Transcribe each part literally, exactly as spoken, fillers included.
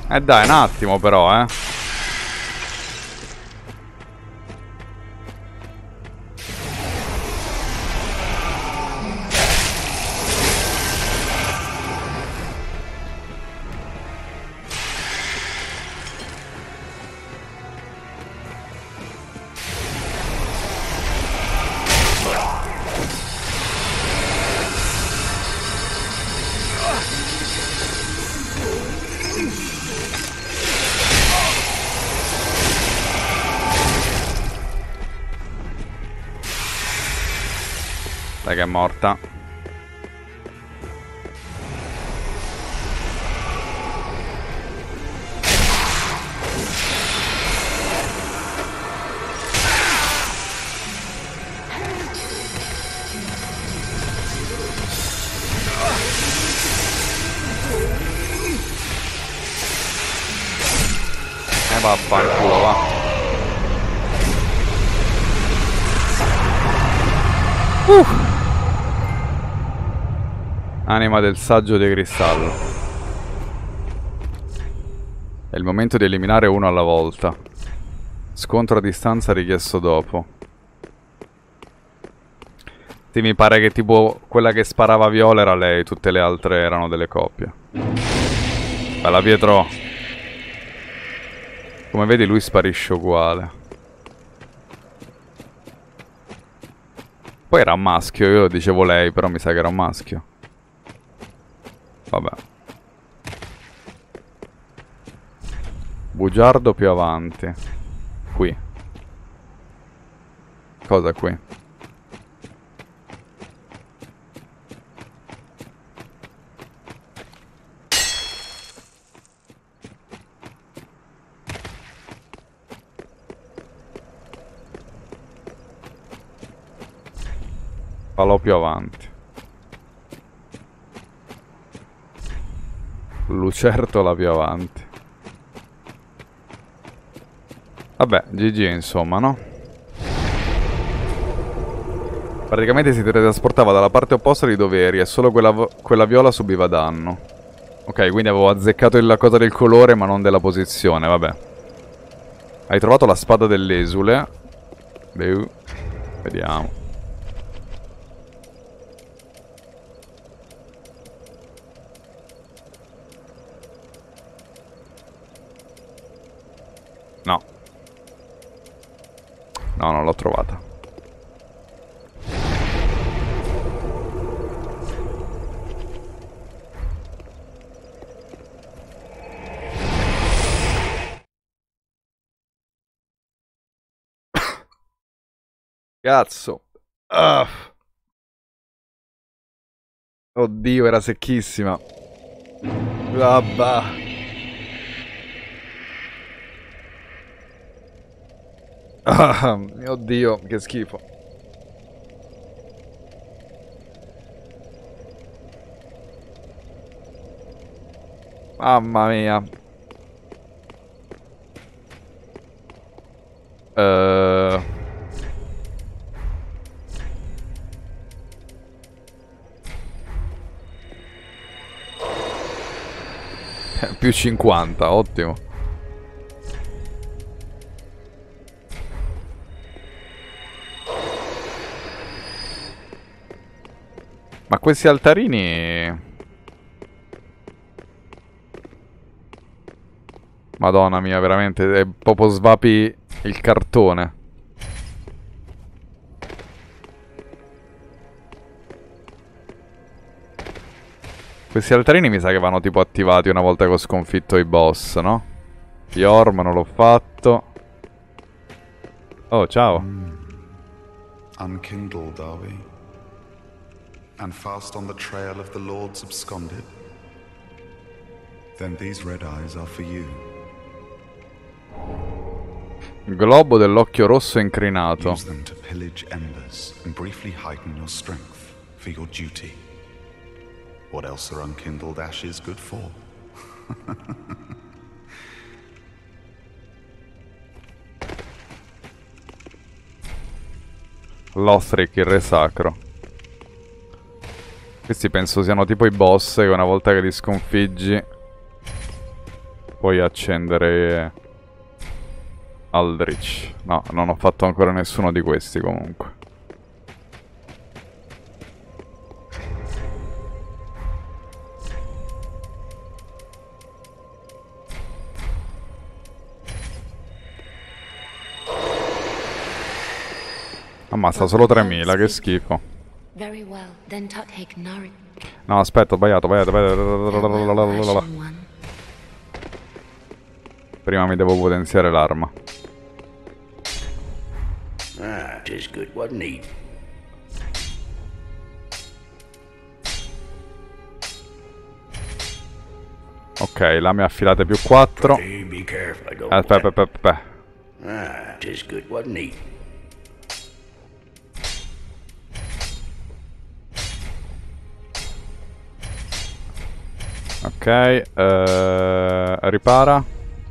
Eh dai, un attimo però, eh. Dai che è morta. E vaffanculo, va. Uh. Anima del saggio di cristallo. È il momento di eliminare uno alla volta. Scontro a distanza richiesto dopo. Sì, mi pare che tipo quella che sparava Viola era lei, tutte le altre erano delle coppie. Bella Pietro. Come vedi lui sparisce uguale. Poi era un maschio, io dicevo lei, però mi sa che era un maschio. Vabbè. Bugiardo più avanti. Qui. Cosa qui? Falò più avanti. Lucertola più avanti. Vabbè, G G insomma, no? Praticamente si teletrasportava dalla parte opposta di dove eri e solo quella, quella viola subiva danno. Ok, quindi avevo azzeccato la cosa del colore ma non della posizione, vabbè. Hai trovato la spada dell'esule. Beh, vediamo. No. No, non l'ho trovata. Cazzo. Ah. Oddio, era secchissima. Vabbè. Ah, mio Dio, che schifo. Mamma mia. Uh... Più cinquanta, ottimo. Ma questi altarini... Madonna mia, veramente, è proprio svapi il cartone. Questi altarini mi sa che vanno tipo attivati una volta che ho sconfitto i boss, no? Yorm non l'ho fatto. Oh, ciao. Mm. Unkindled, are we? And fast on the trail of the lords absconded? Then these red eyes are for you. Globo dell'occhio rosso incrinato. Use them to pillage embers and briefly heighten your strength for your duty. What else are unkindled ashes good for? Lothric, il re sacro. Questi penso siano tipo i boss che una volta che li sconfiggi Poi accendere Aldrich. No, non ho fatto ancora nessuno di questi comunque. Ammazza solo tremila, che schifo. No, aspetta, ho sbagliato, ho sbagliato. Prima mi devo potenziare l'arma. Ah, tis good, wasn't he? Ok, lame affilate più quattro. Be careful, I don't Aspetta, aspetta, aspetta. Ah, tis good, wasn't he? Ok, eh, ripara.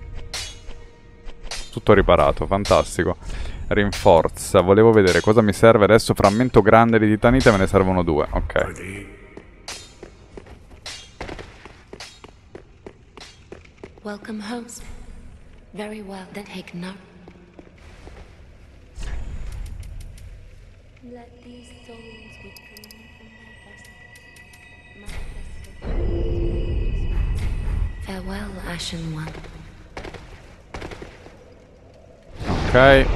Tutto riparato, fantastico. Rinforza, volevo vedere cosa mi serve adesso. Frammento grande di titanite, me ne servono due, ok. Welcome host. Very well, then take note. Let these souls withdraw from their vessels. Farewell, Ashen One. Ok.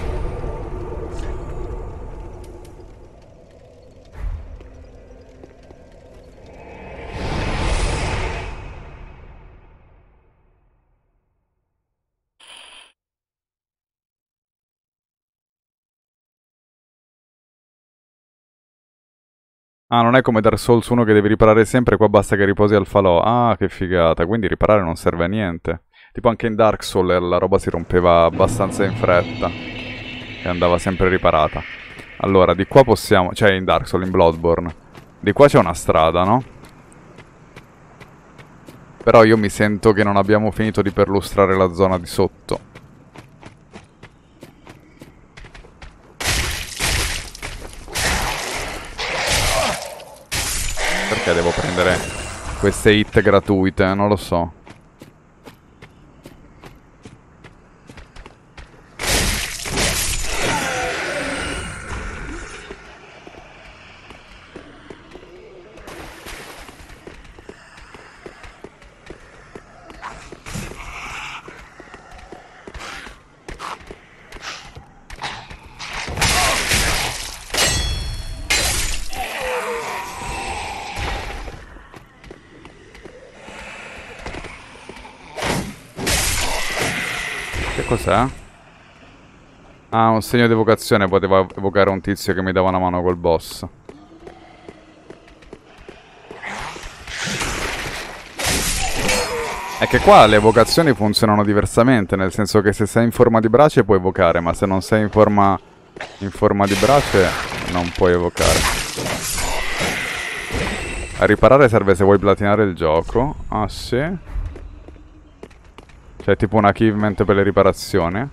Ah, non è come Dark Souls uno che devi riparare sempre, qua basta che riposi al falò. Ah, che figata, quindi riparare non serve a niente. Tipo anche in Dark Souls la roba si rompeva abbastanza in fretta e andava sempre riparata. Allora, di qua possiamo... cioè in Dark Souls, in Bloodborne. Di qua c'è una strada, no? Però io mi sento che non abbiamo finito di perlustrare la zona di sotto. Perché devo prendere queste hit gratuite? Non lo so. Che cos'è? Ah, un segno di evocazione. Poteva evocare un tizio che mi dava una mano col boss. È che qua le evocazioni funzionano diversamente. Nel senso che se sei in forma di brace puoi evocare, ma se non sei in forma, in forma di brace non puoi evocare. A riparare serve se vuoi platinare il gioco. Ah sì? C'è tipo un achievement per le riparazioni.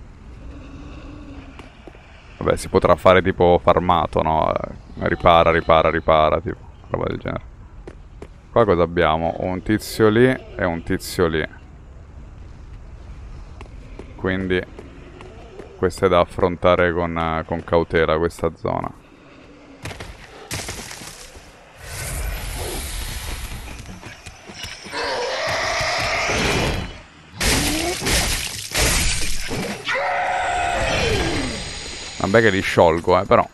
Vabbè, si potrà fare tipo farmato, no? Ripara, ripara, ripara, tipo, roba del genere. Qua cosa abbiamo? Un tizio lì e un tizio lì. Quindi questo è da affrontare con, con cautela, questa zona. Vabbè che li sciolgo, eh, però.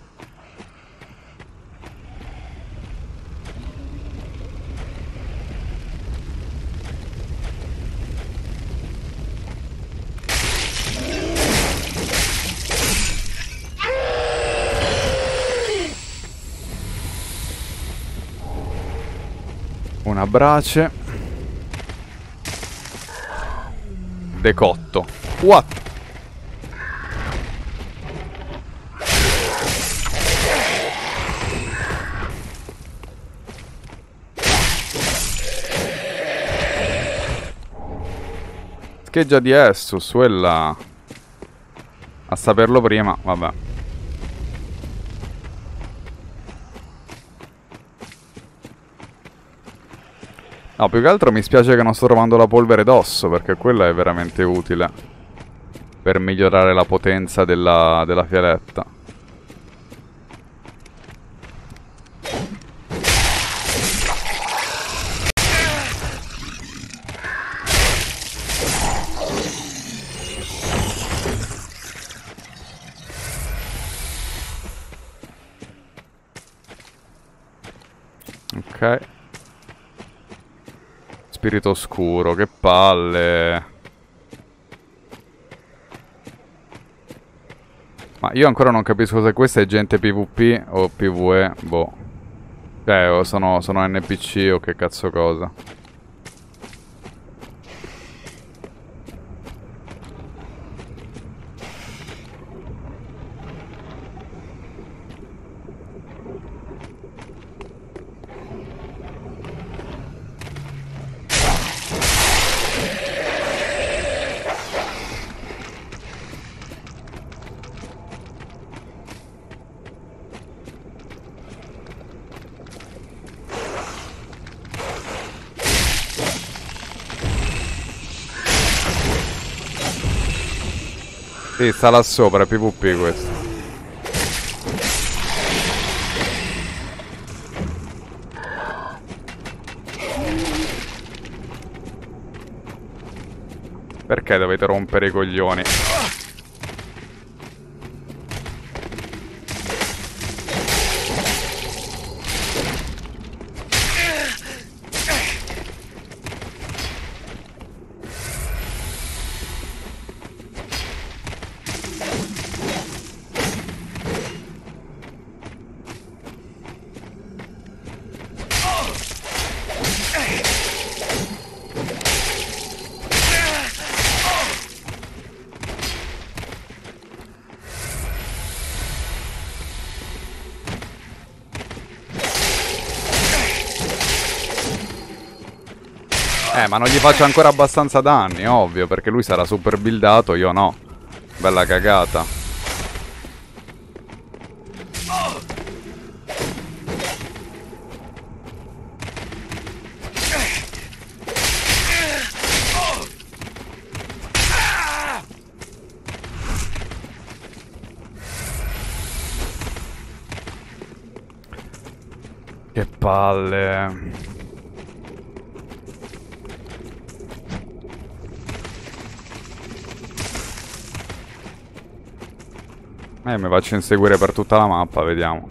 Una brace. Decotto. What? Scheggia di Estus, quella... A saperlo prima, vabbè. No, più che altro mi spiace che non sto trovando la polvere d'osso, perché quella è veramente utile per migliorare la potenza della, della fialetta. Ok. Spirito oscuro, che palle. Ma io ancora non capisco se questa è gente PvP o PvE, boh. Cioè, o sono, sono N P C o che cazzo cosa. Sì, sta là sopra, è PvP questo. Perché dovete rompere i coglioni? Eh, ma non gli faccio ancora abbastanza danni, ovvio, perché lui sarà super buildato, io no. Bella cagata. Che palle. Eh, mi faccio inseguire per tutta la mappa, vediamo.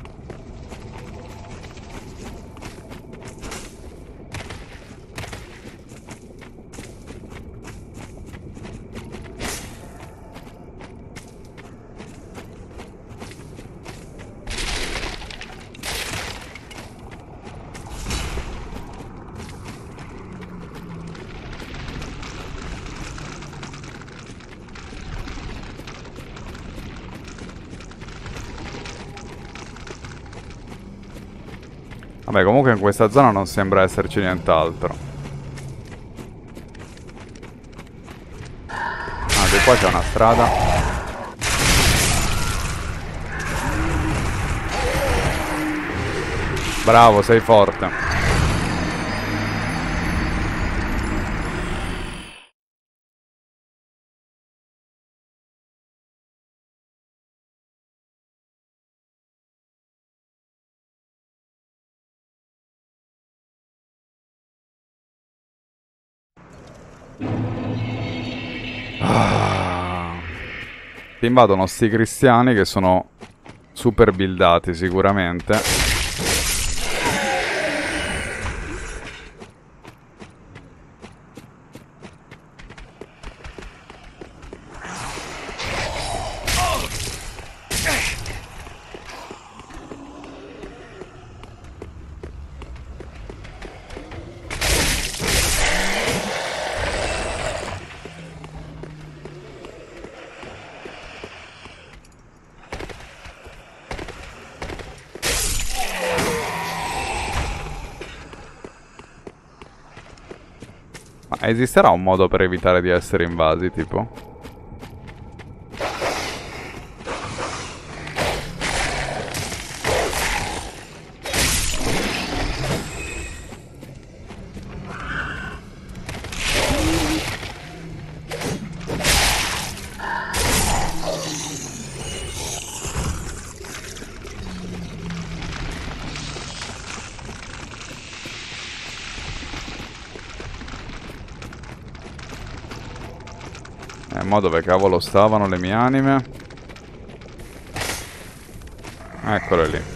Vabbè, comunque in questa zona non sembra esserci nient'altro. Ah, di qua c'è una strada. Bravo, sei forte. Ah. Ti invadono sti cristiani che sono super buildati sicuramente. Ma esisterà un modo per evitare di essere invasi, tipo? Eh, ma dove cavolo stavano le mie anime? Eccole lì.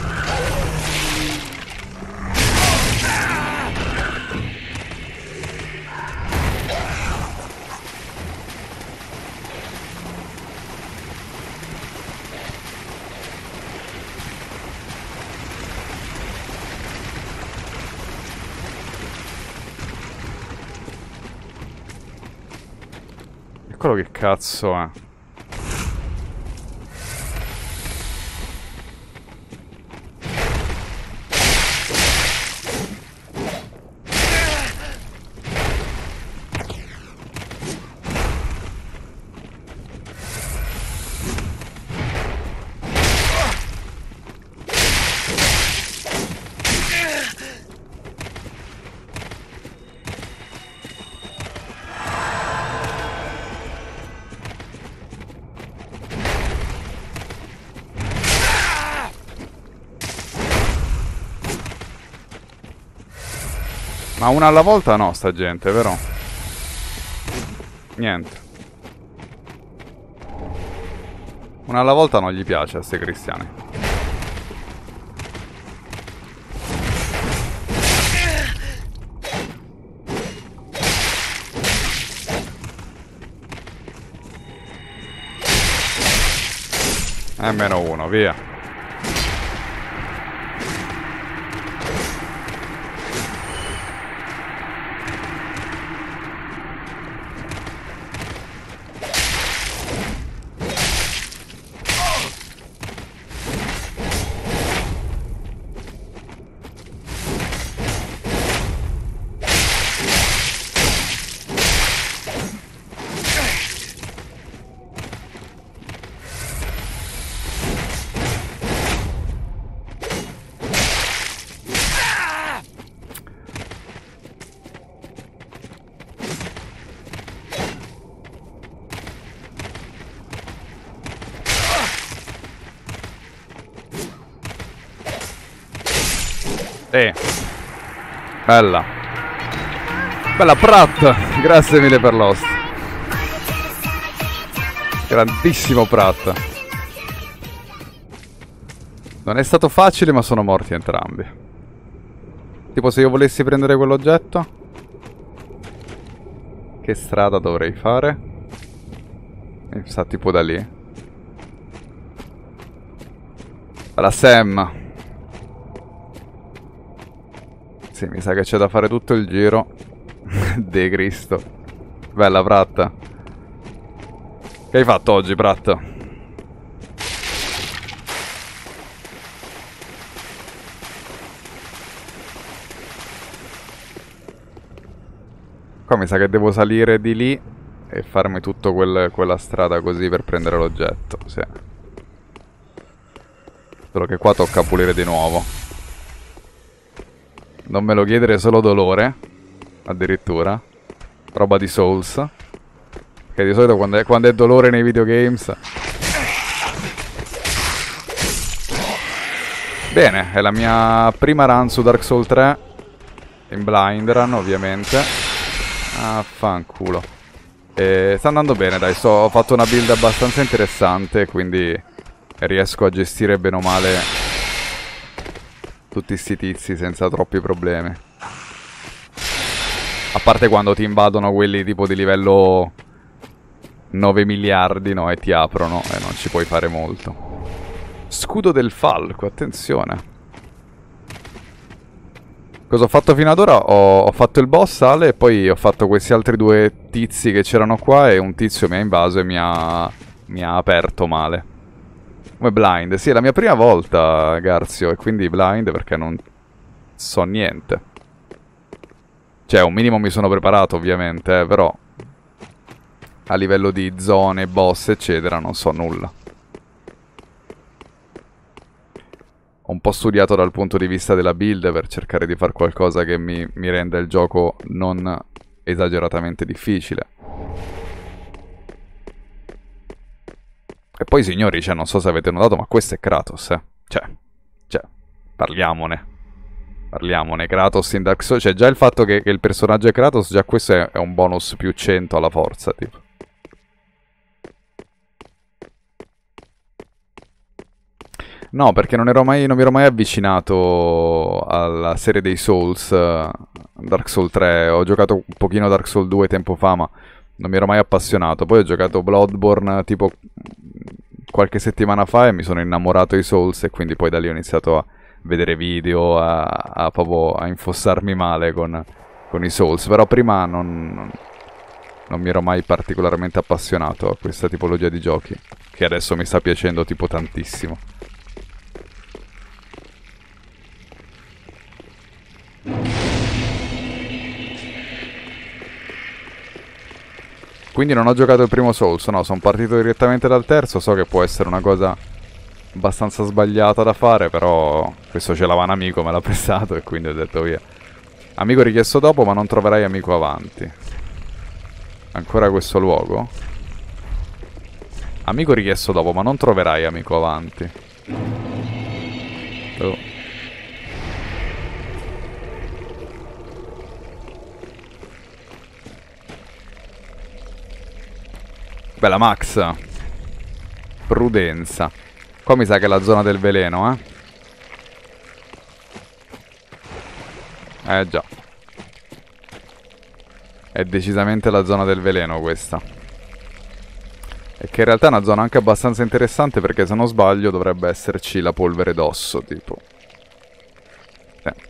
Eccolo che cazzo è. Ma una alla volta no, sta gente, vero? Niente. Una alla volta non gli piace a ste cristiani. E meno uno, via. Eh. Bella. Bella Pratt. Grazie mille per l'host. Grandissimo Pratt. Non è stato facile, ma sono morti entrambi. Tipo, se io volessi prendere quell'oggetto, che strada dovrei fare? Mi sa tipo da lì. Alla Sam. Sì, mi sa che c'è da fare tutto il giro. De Cristo. Bella Pratt. Che hai fatto oggi, Pratt? Qua mi sa che devo salire di lì e farmi tutto quel, quella strada così per prendere l'oggetto. Sì. Solo che qua tocca pulire di nuovo. Non me lo chiedere, solo dolore. Addirittura. Roba di Souls. Che di solito quando è, quando è dolore nei videogames. Bene, è la mia prima run su Dark Souls tre. In blind run, ovviamente. Ah, fanculo. E sta andando bene, dai. So, ho fatto una build abbastanza interessante, quindi riesco a gestire bene o male tutti sti tizi senza troppi problemi. A parte quando ti invadono quelli tipo di livello nove miliardi, no? E ti aprono e non ci puoi fare molto. Scudo del falco, attenzione. Cosa ho fatto fino ad ora? Ho, ho fatto il boss, sale, e poi ho fatto questi altri due tizi che c'erano qua e un tizio mi ha invaso e mi ha, mi ha aperto male. Come blind, sì, è la mia prima volta, Garzio, e quindi blind perché non so niente. Cioè, un minimo mi sono preparato, ovviamente, eh, però a livello di zone, boss, eccetera, non so nulla. Ho un po' studiato dal punto di vista della build per cercare di fare qualcosa che mi, mi renda il gioco non esageratamente difficile. E poi, signori, cioè, non so se avete notato, ma questo è Kratos, eh. Cioè, cioè, parliamone. Parliamone, Kratos in Dark Souls. Cioè, già il fatto che, che il personaggio è Kratos, già questo è, è un bonus più cento alla forza, tipo. No, perché non ero mai, non mi ero mai avvicinato alla serie dei Souls, eh, Dark Souls tre. Ho giocato un pochino Dark Souls due tempo fa, ma non mi ero mai appassionato. Poi ho giocato Bloodborne tipo qualche settimana fa e mi sono innamorato di Souls e quindi poi da lì ho iniziato a vedere video, a, a, proprio a infossarmi male con, con i Souls. Però prima non, non, non mi ero mai particolarmente appassionato a questa tipologia di giochi, che adesso mi sta piacendo tipo tantissimo. Quindi non ho giocato il primo Souls, no, sono partito direttamente dal terzo. So che può essere una cosa abbastanza sbagliata da fare, però questo ce l'aveva un amico, me l'ha prestato e quindi ho detto via. Amico richiesto dopo, ma non troverai amico avanti. Ancora questo luogo? Amico richiesto dopo, ma non troverai amico avanti. Oh. Bella Max. Prudenza. Qua mi sa che è la zona del veleno, eh. Eh già. È decisamente la zona del veleno questa. E che in realtà è una zona anche abbastanza interessante, perché se non sbaglio dovrebbe esserci la polvere d'osso, tipo. Eh.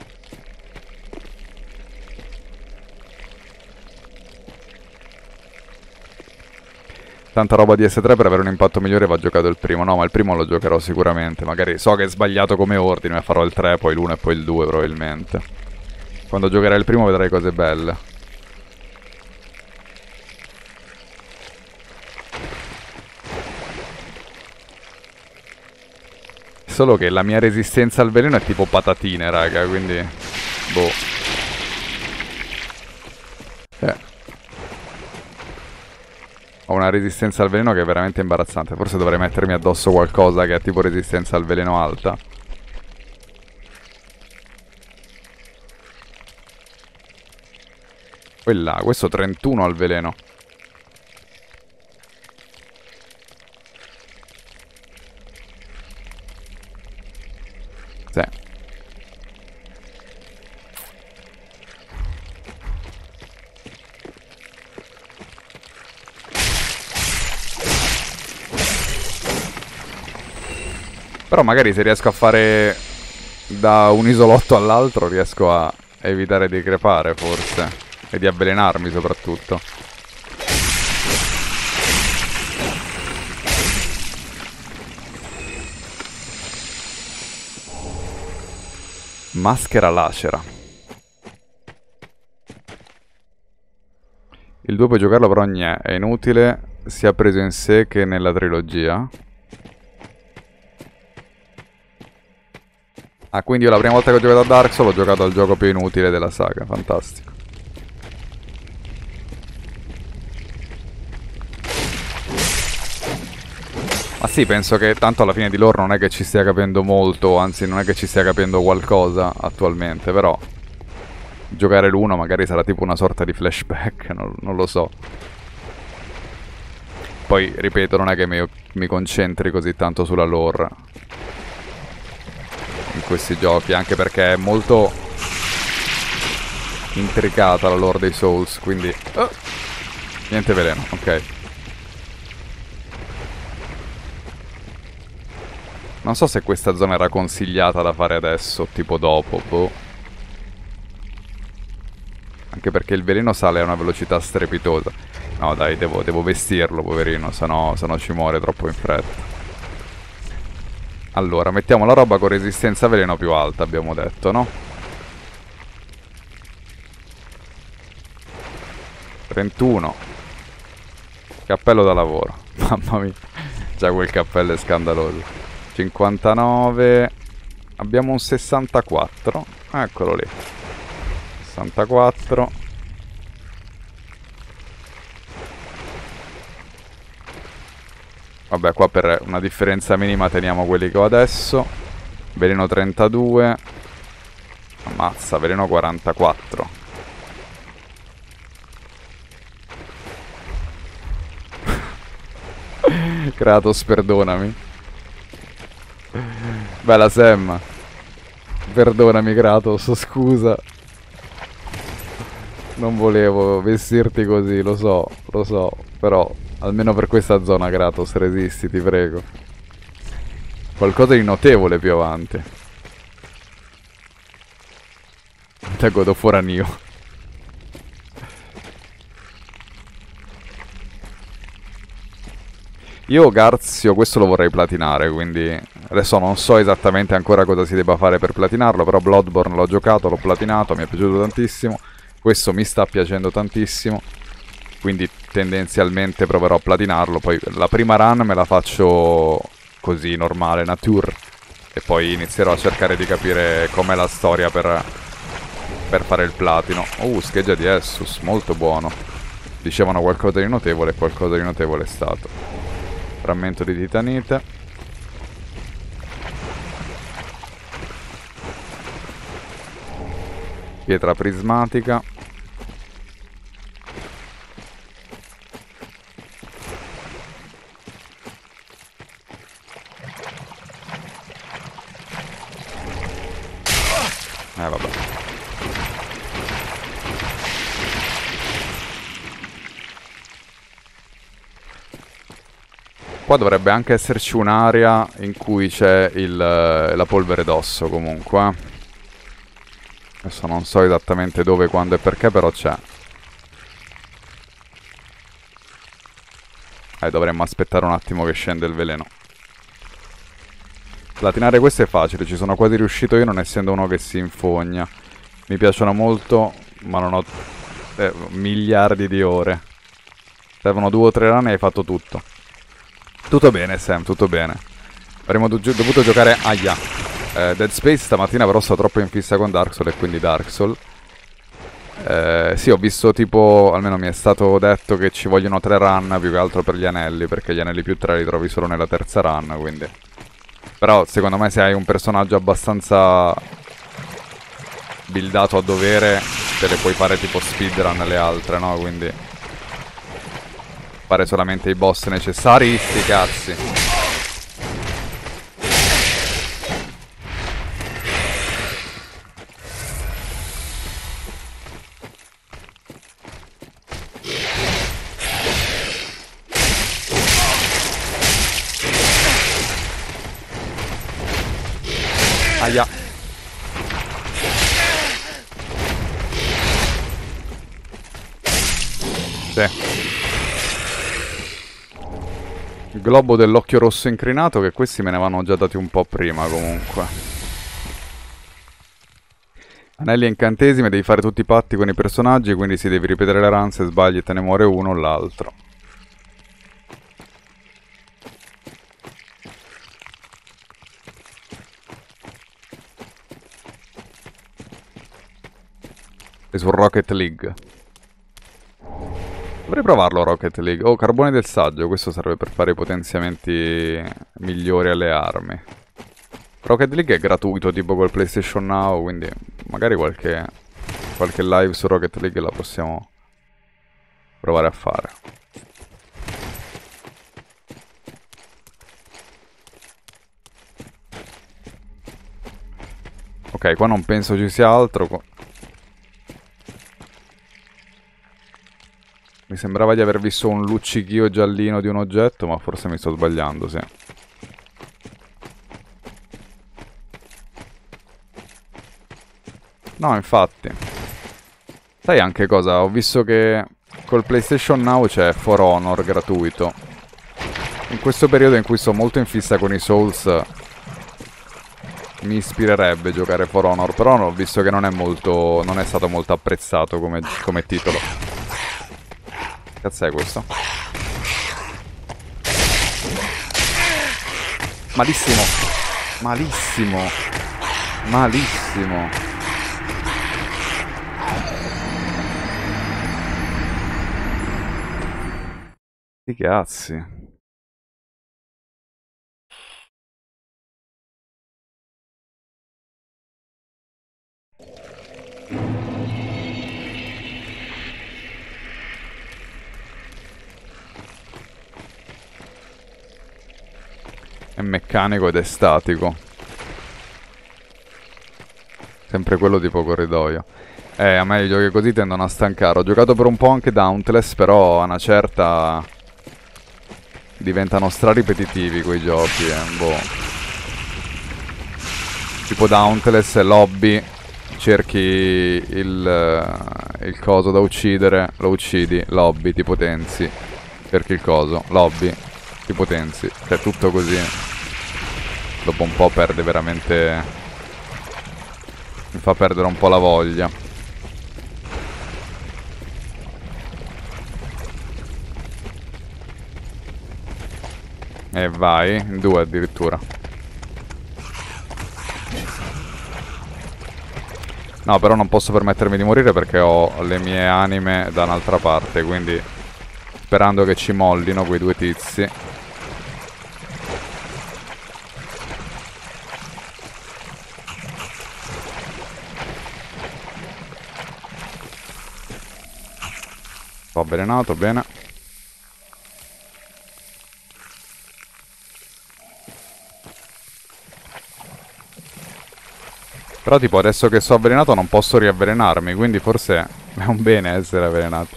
Tanta roba di S tre, per avere un impatto migliore va giocato il primo. No, ma il primo lo giocherò sicuramente. Magari so che è sbagliato come ordine, ma farò il tre, poi l'uno e poi il due probabilmente. Quando giocherai il primo vedrai cose belle. Solo che la mia resistenza al veleno è tipo patatine, raga, quindi... boh. Eh. Ho una resistenza al veleno che è veramente imbarazzante. Forse dovrei mettermi addosso qualcosa che ha tipo resistenza al veleno alta. Quella, questo trentuno al veleno. Sì. Però magari se riesco a fare da un isolotto all'altro riesco a evitare di crepare, forse. E di avvelenarmi soprattutto. Maschera lacera. Il due puoi giocarlo, però gnè, è inutile sia preso in sé che nella trilogia. Ah, quindi io la prima volta che ho giocato a Dark Souls ho giocato al gioco più inutile della saga, fantastico. Ma sì, penso che tanto alla fine di lore non è che ci stia capendo molto, anzi non è che ci stia capendo qualcosa attualmente, però giocare l'uno magari sarà tipo una sorta di flashback, non, non lo so. Poi, ripeto, non è che mi, mi concentri così tanto sulla lore in questi giochi, anche perché è molto intricata la lore dei Souls, quindi... Oh, niente veleno, ok. Non so se questa zona era consigliata da fare adesso, tipo dopo, boh. Anche perché il veleno sale a una velocità strepitosa. No dai, devo, devo vestirlo, poverino, sennò, sennò ci muore troppo in fretta. Allora, mettiamo la roba con resistenza veleno più alta, abbiamo detto, no? trentuno. Cappello da lavoro. Mamma mia. Già quel cappello è scandaloso. cinquantanove. Abbiamo un sessantaquattro. Eccolo lì. sessantaquattro. Vabbè, qua per una differenza minima teniamo quelli che ho adesso. Veleno trentadue. Ammazza, veleno quarantaquattro. Kratos, perdonami. Bella Sam. Perdonami Kratos, scusa. Non volevo vestirti così, lo so, lo so. Però, almeno per questa zona Kratos, resisti, ti prego. Qualcosa di notevole più avanti. Te God of War Nioh. Io Garzio questo lo vorrei platinare, quindi adesso non so esattamente ancora cosa si debba fare per platinarlo, però Bloodborne l'ho giocato, l'ho platinato, mi è piaciuto tantissimo, questo mi sta piacendo tantissimo, quindi tendenzialmente proverò a platinarlo, poi la prima run me la faccio così, normale, nature, e poi inizierò a cercare di capire com'è la storia per, per fare il platino. Uh, scheggia di Essus, molto buono. Dicevano qualcosa di notevole e qualcosa di notevole è stato. Frammento di titanite. Pietra prismatica. Eh vabbè. Qua dovrebbe anche esserci un'area in cui c'è la polvere d'osso comunque. Adesso non so esattamente dove, quando e perché, però c'è. Eh, dovremmo aspettare un attimo che scende il veleno. Platinare questo è facile, ci sono quasi riuscito io non essendo uno che si infogna. Mi piacciono molto, ma non ho eh, miliardi di ore. Servono due o tre run e hai fatto tutto. Tutto bene Sam, tutto bene. Avremmo do dovuto giocare... Aia. Eh, Dead Space stamattina però sto troppo in fissa con Dark Souls e quindi Dark Souls. Eh, sì, ho visto tipo... Almeno mi è stato detto che ci vogliono tre run più che altro per gli anelli, perché gli anelli più tre li trovi solo nella terza run, quindi... Però secondo me se hai un personaggio abbastanza buildato a dovere, te le puoi fare tipo speedrun le altre, no? Quindi... fare solamente i boss necessari, sti cazzi. Aia. Sì. Il globo dell'occhio rosso incrinato, che questi me ne avevano già dati un po' prima comunque. Anelli e incantesimi, devi fare tutti i patti con i personaggi, quindi si devi ripetere le run, se sbagli te ne muore uno o l'altro. E su Rocket League. Dovrei provarlo Rocket League. Oh, carbone del saggio, questo serve per fare i potenziamenti migliori alle armi. Rocket League è gratuito tipo col PlayStation Now, quindi magari qualche, qualche live su Rocket League la possiamo provare a fare. Ok, qua non penso ci sia altro. Mi sembrava di aver visto un luccichio giallino di un oggetto, ma forse mi sto sbagliando, sì. No, infatti. Sai anche cosa? Ho visto che col PlayStation Now c'è For Honor gratuito. In questo periodo in cui sto molto in fissa con i Souls, mi ispirerebbe giocare For Honor, però ho visto che non è molto, non è stato molto apprezzato come, come titolo. Cazzo è questo? Malissimo. Malissimo. Malissimo. Che cazzi. È meccanico ed è statico. Sempre quello tipo corridoio. Eh, a me i giochi così tendono a stancare. Ho giocato per un po' anche Dauntless, però a una certa diventano stra-ripetitivi quei giochi, eh. Boh. Tipo Dauntless, lobby, cerchi il, il coso da uccidere, lo uccidi, lobby, ti potenzi. Cerchi il coso, lobby, ti potenzi. Cioè tutto così. Dopo un po' perde veramente... mi fa perdere un po' la voglia. E vai, in due addirittura. No, però non posso permettermi di morire perché ho le mie anime da un'altra parte, quindi sperando che ci mollino quei due tizi. Ho avvelenato, bene. Però tipo adesso che sono avvelenato non posso riavvelenarmi, quindi forse è un bene essere avvelenato.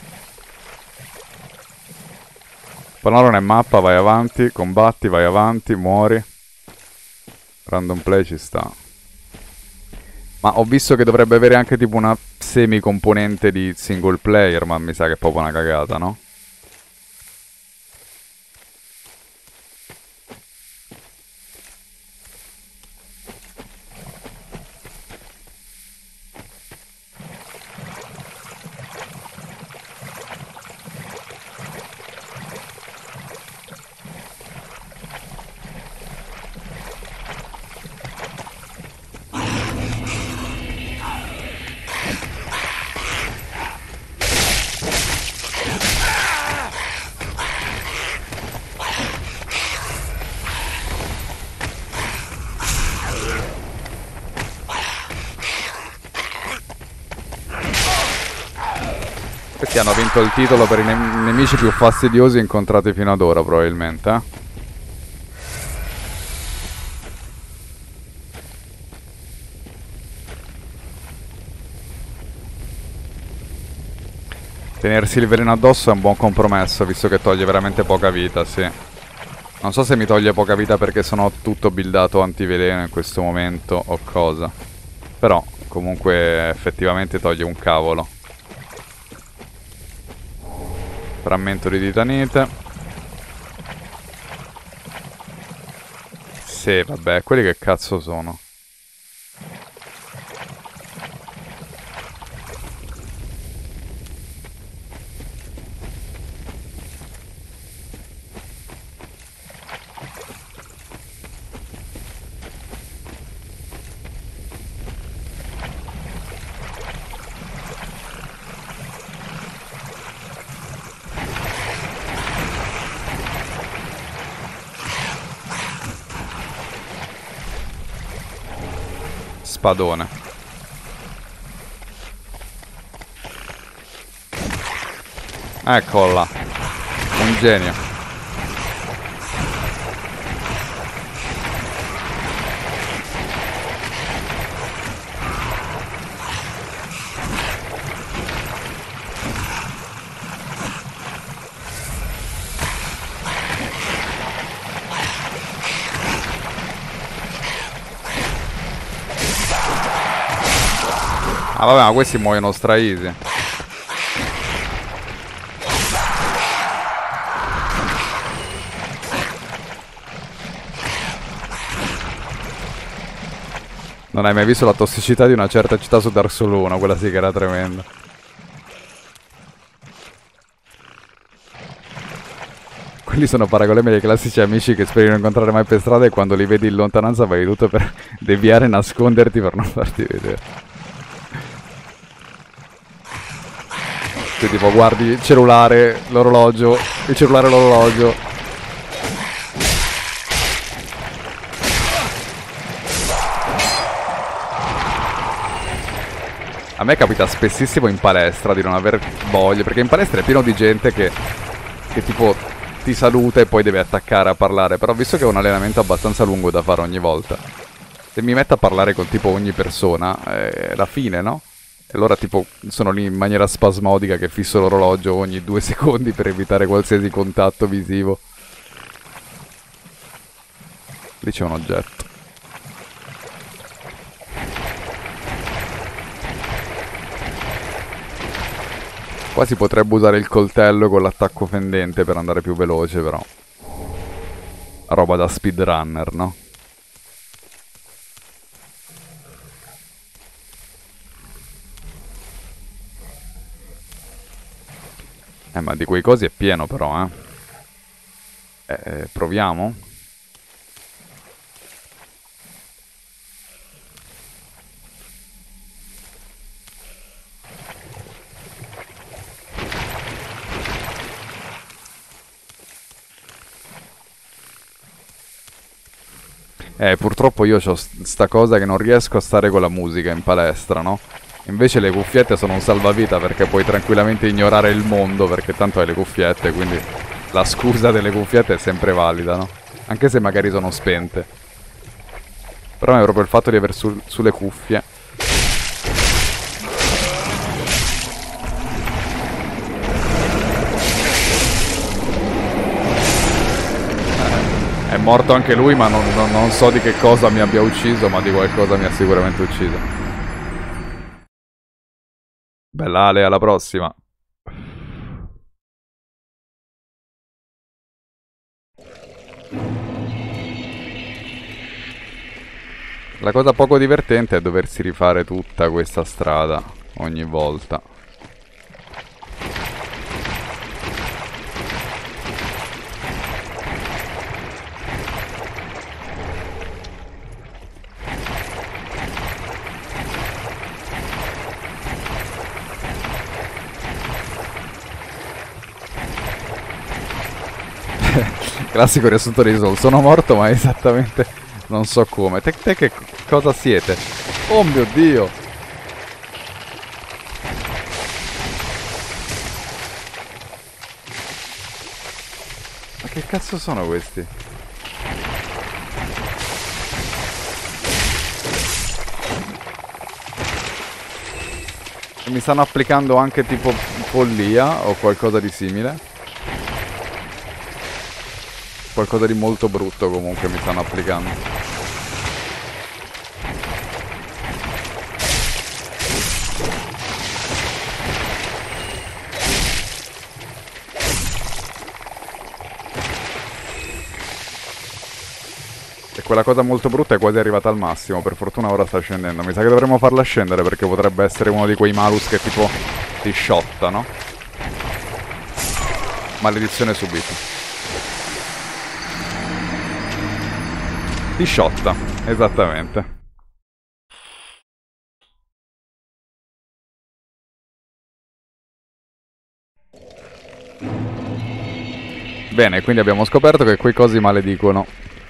Pallone è mappa, vai avanti, combatti, vai avanti, muori. Random play ci sta. Ma ho visto che dovrebbe avere anche tipo una semi-componente di single player, ma mi sa che è proprio una cagata, no? Questi hanno vinto il titolo per i ne nemici più fastidiosi incontrati fino ad ora, probabilmente, eh? Tenersi il veleno addosso è un buon compromesso, visto che toglie veramente poca vita, sì. Non so se mi toglie poca vita perché sono tutto buildato antiveleno in questo momento o cosa. Però, comunque, effettivamente toglie un cavolo. Frammento di titanite. Sì, vabbè, quelli che cazzo sono? Spadone. Eccola. Un genio. Ah vabbè, ma questi muoiono stra easy. Non hai mai visto la tossicità di una certa città su Dark Souls uno? Quella sì che era tremenda. Quelli sono paragolemi dei classici amici che speri di non incontrare mai per strada e quando li vedi in lontananza fai tutto per deviare e nasconderti per non farti vedere. Cioè, tipo guardi il cellulare, l'orologio, il cellulare e l'orologio. A me capita spessissimo in palestra di non aver voglia, perché in palestra è pieno di gente che, che tipo ti saluta e poi deve attaccare a parlare. Però visto che è un allenamento abbastanza lungo da fare ogni volta, Se mi metto a parlare con tipo ogni persona, è la fine, no? E allora tipo sono lì in maniera spasmodica che fisso l'orologio ogni due secondi per evitare qualsiasi contatto visivo. Lì c'è un oggetto. Qua si potrebbe usare il coltello con l'attacco fendente per andare più veloce, però. Roba da speedrunner, no? Eh, ma di quei cosi è pieno, però, eh. Eh, proviamo? Eh, purtroppo io ho sta cosa che non riesco a stare con la musica in palestra, no? Invece le cuffiette sono un salvavita perché puoi tranquillamente ignorare il mondo perché tanto hai le cuffiette, quindi la scusa delle cuffiette è sempre valida, no? Anche se magari sono spente. Però è proprio il fatto di aver su sulle cuffie. È morto anche lui, ma non, non, non so di che cosa mi abbia ucciso, ma di qualcosa mi ha sicuramente ucciso. Bella Ale, alla prossima. La cosa poco divertente è doversi rifare tutta questa strada ogni volta. Classico riassunto di Soul. Sono morto ma esattamente non so come. Te, te che cosa siete? Oh mio Dio! Ma che cazzo sono questi? Mi stanno applicando anche tipo follia o qualcosa di simile. Qualcosa di molto brutto comunque mi stanno applicando. E quella cosa molto brutta è quasi arrivata al massimo. Per fortuna ora sta scendendo. Mi sa che dovremmo farla scendere perché potrebbe essere uno di quei malus che tipo ti sciotta, no? Maledizione subita. Ti sciotta, esattamente. Bene, quindi abbiamo scoperto che quei cosi maledicono.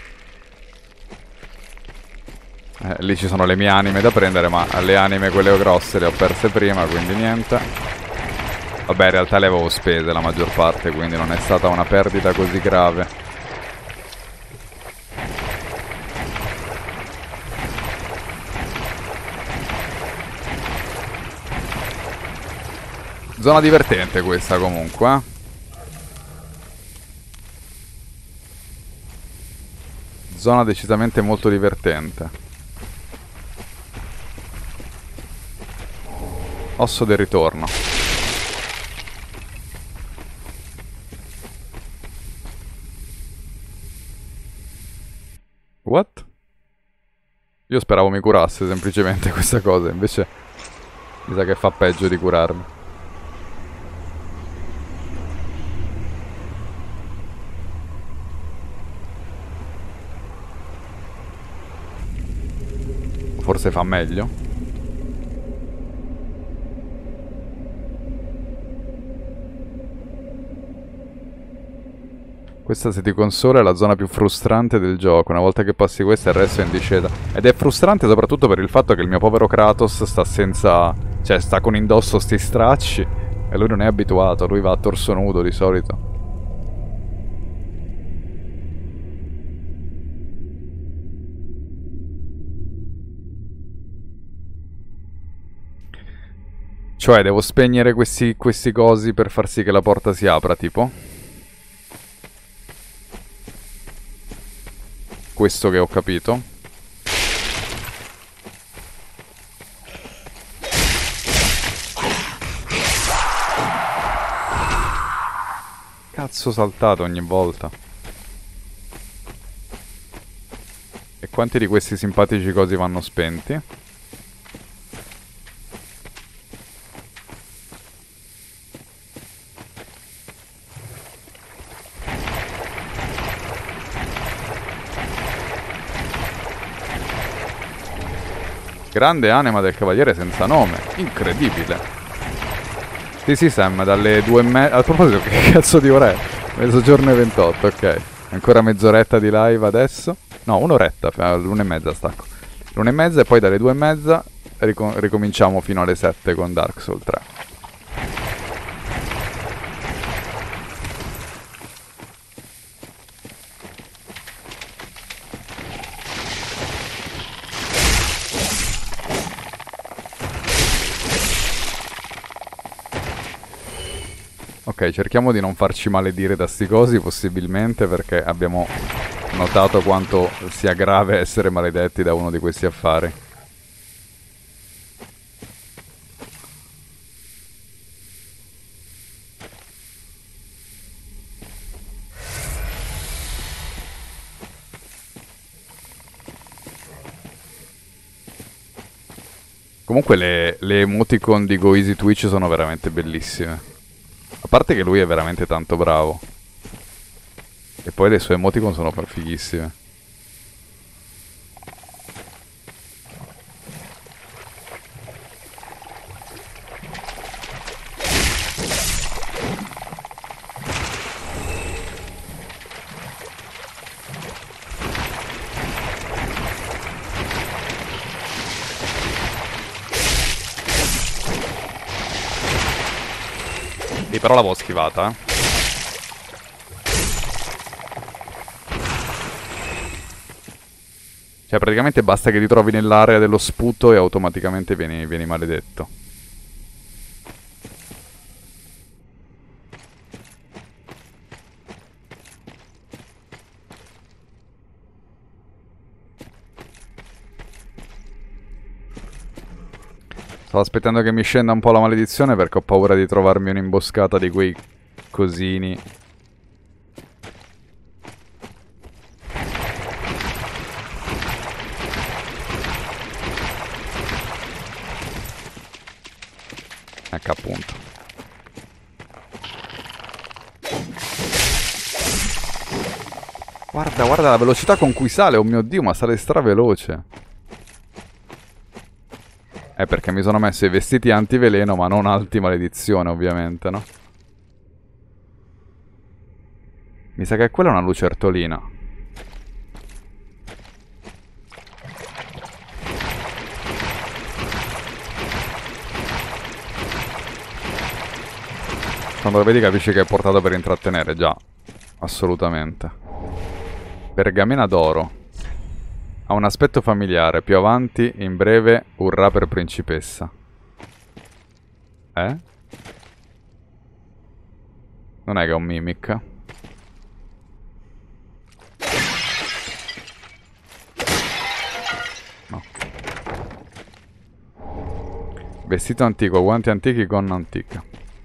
Eh, lì ci sono le mie anime da prendere, ma le anime quelle grosse le ho perse prima, quindi niente. Vabbè, in realtà le avevo spese la maggior parte, quindi non è stata una perdita così grave. Zona divertente questa comunque, eh? Zona decisamente molto divertente. Osso del ritorno. What? Io speravo mi curasse semplicemente questa cosa, invece mi sa che fa peggio di curarmi. Forse fa meglio. Questa, se ti consola, è la zona più frustrante del gioco. Una volta che passi questa il resto è in discesa. Ed è frustrante soprattutto per il fatto che il mio povero Kratos sta senza... cioè sta con indosso sti stracci e lui non è abituato, lui va a torso nudo di solito. Cioè, devo spegnere questi, questi cosi per far sì che la porta si apra, tipo? Questo che ho capito. Cazzo, saltato ogni volta. E quanti di questi simpatici cosi vanno spenti? Grande anima del cavaliere senza nome. Incredibile. Sì, sì, Sam, dalle due e mezza... A proposito, che cazzo di ora è? Mezzogiorno e ventotto, ok. Ancora mezz'oretta di live adesso. No, un'oretta, all'una e mezza stacco. L'una e mezza e poi dalle due e mezza ricom ricominciamo fino alle sette con Dark Souls tre. Ok, cerchiamo di non farci maledire da sti cosi, possibilmente, perché abbiamo notato quanto sia grave essere maledetti da uno di questi affari. Comunque le, le emoticon di Go Easy Twitch sono veramente bellissime. A parte che lui è veramente tanto bravo. E poi le sue emoticon sono fighissime. Sì, però l'avevo schivata, eh. Cioè, praticamente basta che ti trovi nell'area dello sputo e automaticamente vieni, vieni maledetto. Stavo aspettando che mi scenda un po' la maledizione perché ho paura di trovarmi un'imboscata di quei cosini. Ecco, appunto. Guarda, guarda la velocità con cui sale, oh mio Dio, ma sale straveloce. Eh, perché mi sono messo i vestiti antiveleno, ma non anti-maledizione, ovviamente, no? Mi sa che quella è una lucertolina. Quando lo vedi capisci che è portato per intrattenere, già. Assolutamente. Pergamena d'oro. Ha un aspetto familiare, più avanti, in breve, urrà per principessa. Eh? Non è che è un mimic? No. Vestito antico, guanti antichi, gonna antica.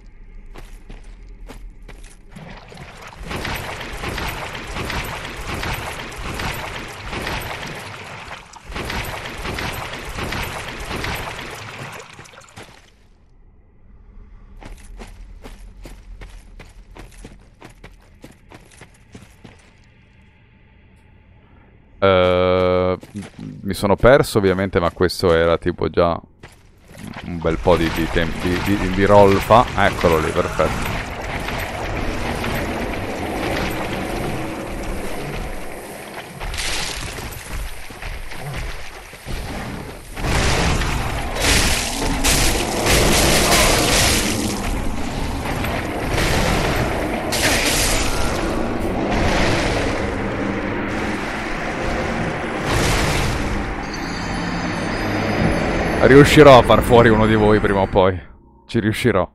Uh, mi sono perso ovviamente, ma questo era tipo già un bel po' di, di, di, di, di roll fa. Eccolo lì, perfetto. Riuscirò a far fuori uno di voi prima o poi. Ci riuscirò.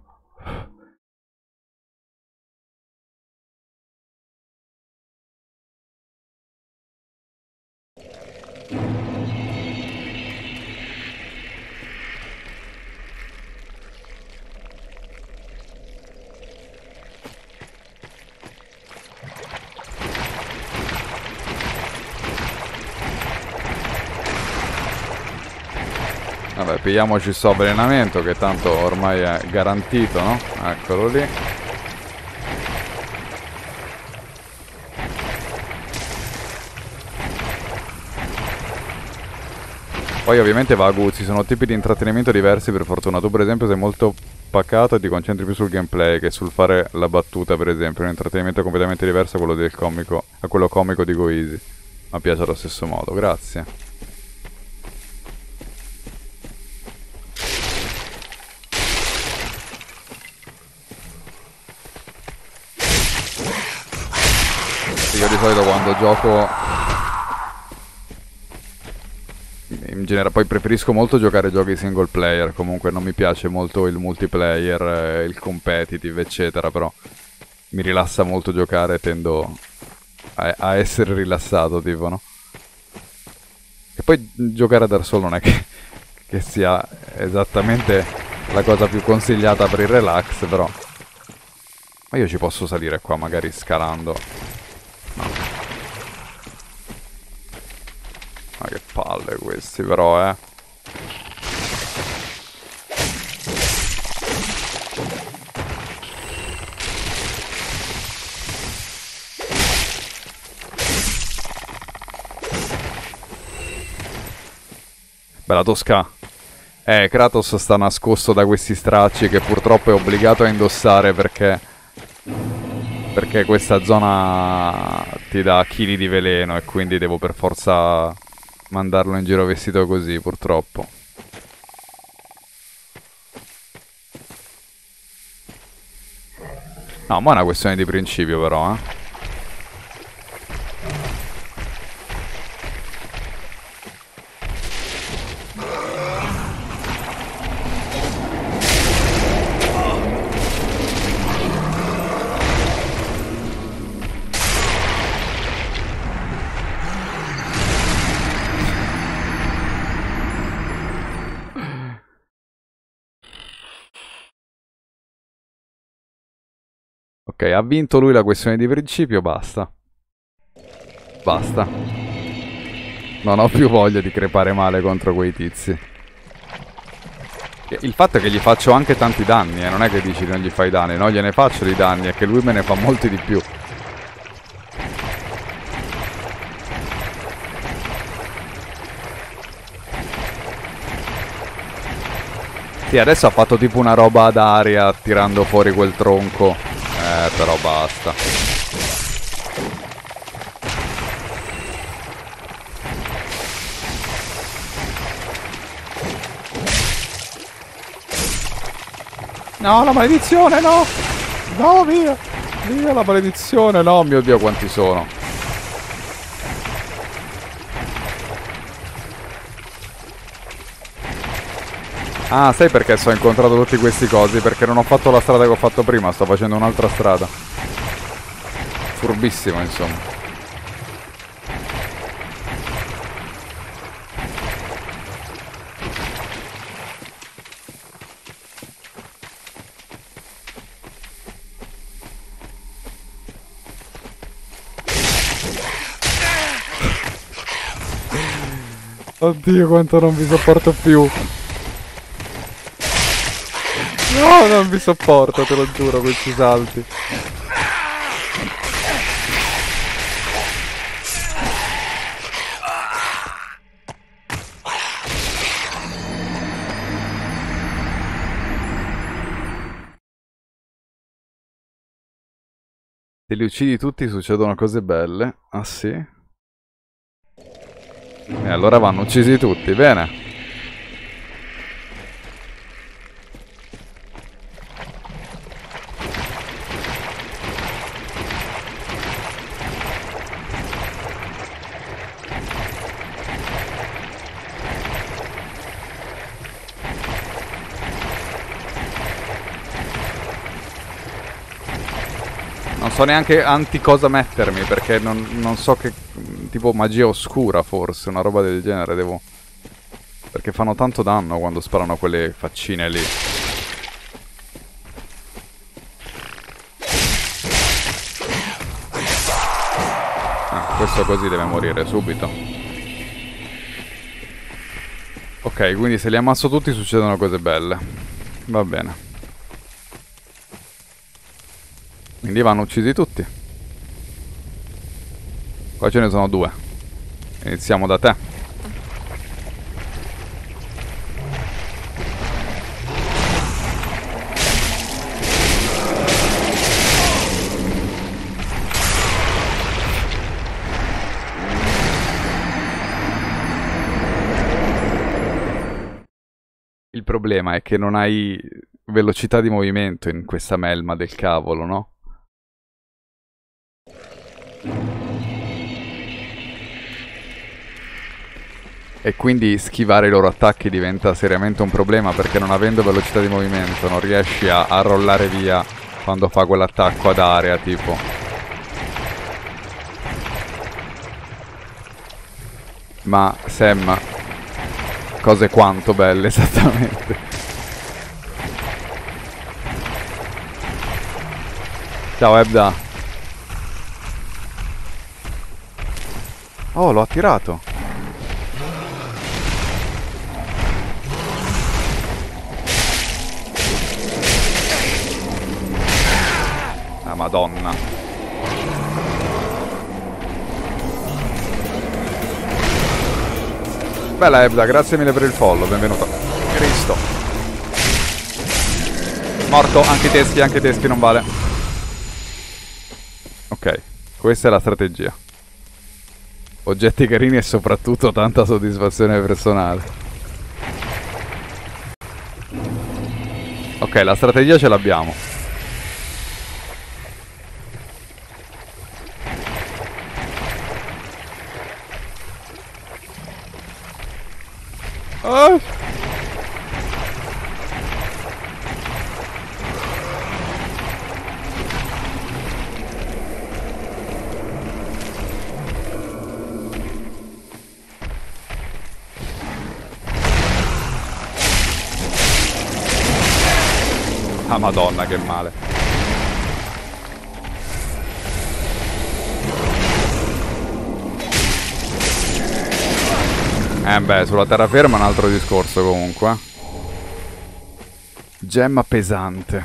Vabbè, pigliamoci sto avvelenamento che tanto ormai è garantito, no? Eccolo lì. Poi ovviamente va a gusti, sono tipi di intrattenimento diversi per fortuna. Tu per esempio sei molto pacato e ti concentri più sul gameplay che sul fare la battuta per esempio. È un intrattenimento completamente diverso a quello del comico, a quello comico di Go Easy. Ma piace allo stesso modo, grazie. Io di solito quando gioco in genere poi preferisco molto giocare giochi single player, comunque non mi piace molto il multiplayer, il competitive eccetera, però mi rilassa molto giocare, tendo a, a essere rilassato tipo, no? E poi giocare da solo non è che, che sia esattamente la cosa più consigliata per il relax, però ma io ci posso salire qua magari scalando. No. Ma che palle questi però, eh. Bella Tosca. Eh, Kratos sta nascosto da questi stracci che purtroppo è obbligato a indossare perché... Perché questa zona ti dà chili di veleno e quindi devo per forza mandarlo in giro vestito così, purtroppo. No, ma è una questione di principio però, eh. Ok, ha vinto lui la questione di principio, basta. Basta. Non ho più voglia di crepare male contro quei tizi. Il fatto è che gli faccio anche tanti danni, eh. Non è che dici non gli fai danni, no, gliene faccio di danni, è che lui me ne fa molti di più. Sì, adesso ha fatto tipo una roba ad aria tirando fuori quel tronco. Eh, però basta. No, la maledizione, no! No, via! Via la maledizione, no, mio Dio, quanti sono! Ah, sai perché sto incontrato tutti questi cosi? Perché non ho fatto la strada che ho fatto prima, sto facendo un'altra strada. Furbissimo, insomma. Oddio, quanto non vi sopporto più. No, non vi sopporto, te lo giuro, questi salti. Se li uccidi tutti succedono cose belle. Ah sì? E allora vanno uccisi tutti, bene. so neanche anti cosa mettermi, perché non, non so che... tipo magia oscura forse, una roba del genere devo... Perché fanno tanto danno quando sparano quelle faccine lì. Ah, questo così deve morire subito. Ok, quindi se li ammasso tutti succedono cose belle. Va bene. Quindi vanno uccisi tutti. Qua ce ne sono due. Iniziamo da te. Il problema è che non hai velocità di movimento in questa melma del cavolo, no? E quindi schivare i loro attacchi diventa seriamente un problema, perché non avendo velocità di movimento non riesci a, a rollare via quando fa quell'attacco ad area, tipo. Ma Sam, cose quanto belle esattamente. Ciao Ebda. Oh, l'ho attirato. Ah, Madonna. Bella Ebda, grazie mille per il follow, benvenuto. Cristo. Morto, anche i teschi, anche i teschi non vale. Ok, questa è la strategia. Oggetti carini e soprattutto tanta soddisfazione personale. Ok, la strategia ce l'abbiamo. Oh. Ah, Madonna, che male. Eh beh, sulla terraferma è un altro discorso comunque. Gemma pesante.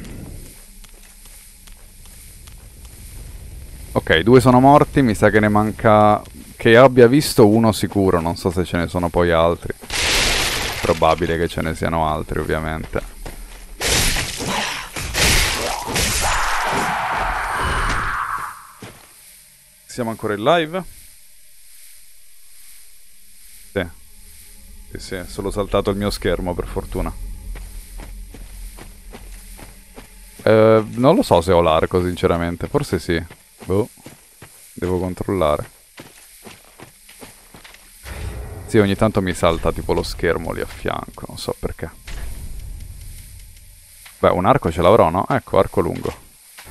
Ok, due sono morti, mi sa che ne manca... Che abbia visto uno sicuro, non so se ce ne sono poi altri. Probabile che ce ne siano altri, ovviamente. Siamo ancora in live? Sì. Sì, sì, è solo saltato il mio schermo, per fortuna. Eh, non lo so se ho l'arco, sinceramente. Forse sì. Boh. Devo controllare. Sì, ogni tanto mi salta tipo lo schermo lì a fianco, non so perché. Beh, un arco ce l'avrò, no? Ecco, arco lungo.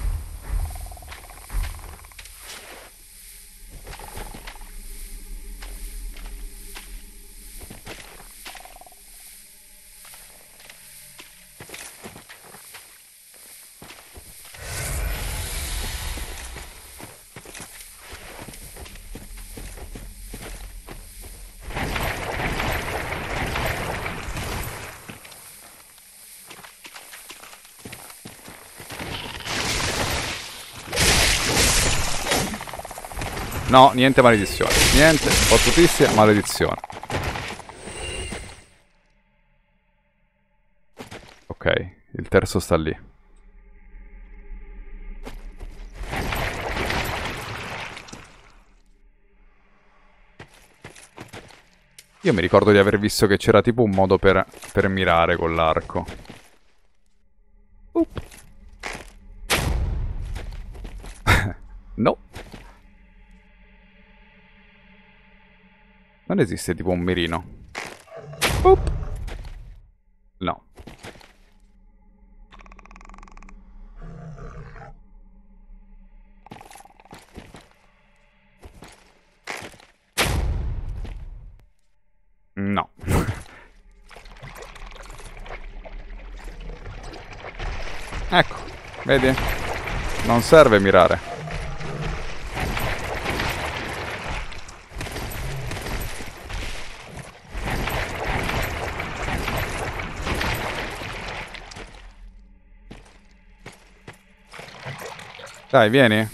No, niente maledizione. Niente, fottutissima maledizione. Ok, il terzo sta lì. Io mi ricordo di aver visto che c'era tipo un modo per, per mirare con l'arco. Up. No. Non esiste tipo un mirino. Up. No. Vedi? Non serve mirare. Dai, vieni.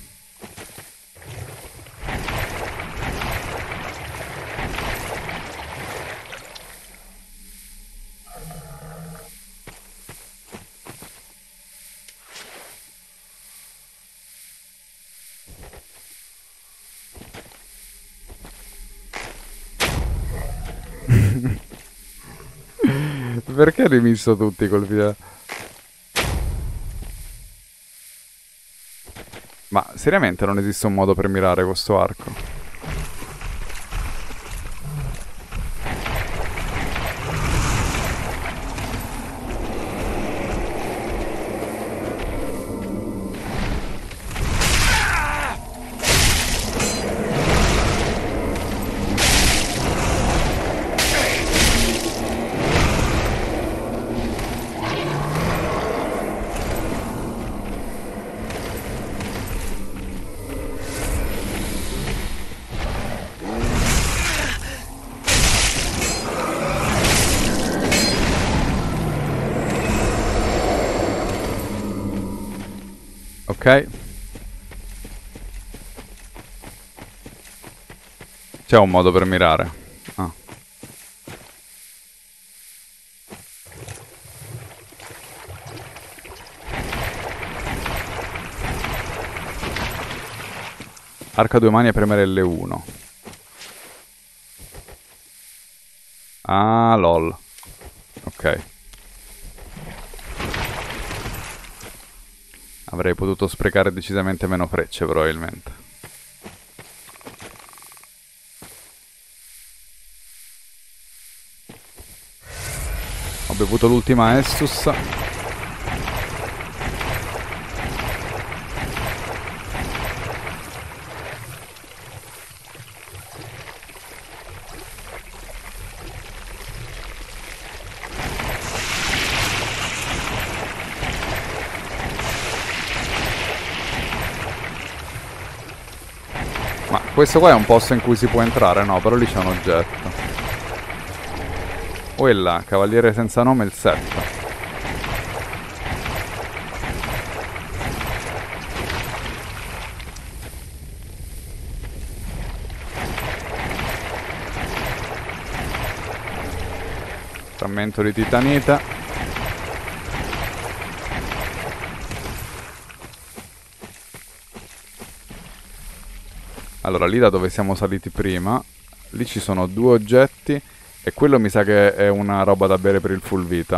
Perché hai rimesso tutti col via? Ma seriamente non esiste un modo per mirare questo arco? Ok. C'è un modo per mirare. Ah. Arca due mani e premere L uno. Ah, lol. Ok. Avrei potuto sprecare decisamente meno frecce, probabilmente. Ho bevuto l'ultima Estus. Ma questo qua è un posto in cui si può entrare? No, però lì c'è un oggetto. Quella, cavaliere senza nome, il set. Frammento di titanita. Allora, lì da dove siamo saliti prima, lì ci sono due oggetti e quello mi sa che è una roba da bere per il full vita.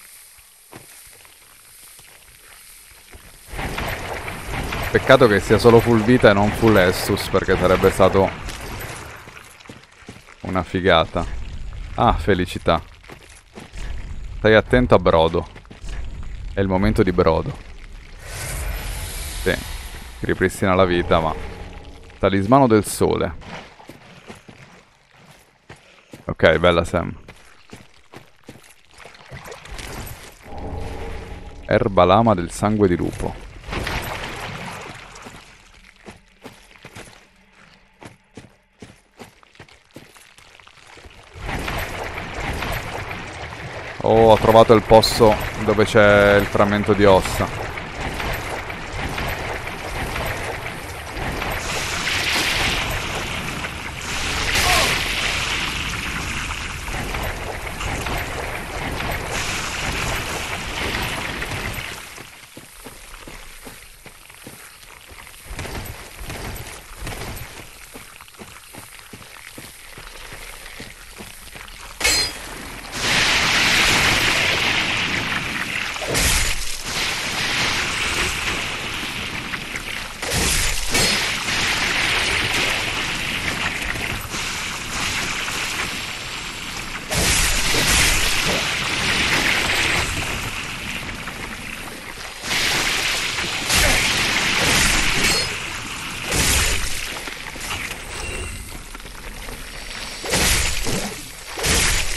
Peccato che sia solo full vita e non full Estus, perché sarebbe stato una figata. Ah, felicità. Stai attento a Brodo. È il momento di Brodo. Sì, ripristina la vita, ma... Talismano del sole. Ok, bella Sam. Erba lama del sangue di lupo. Oh, ho trovato il posto dove c'è il frammento di ossa.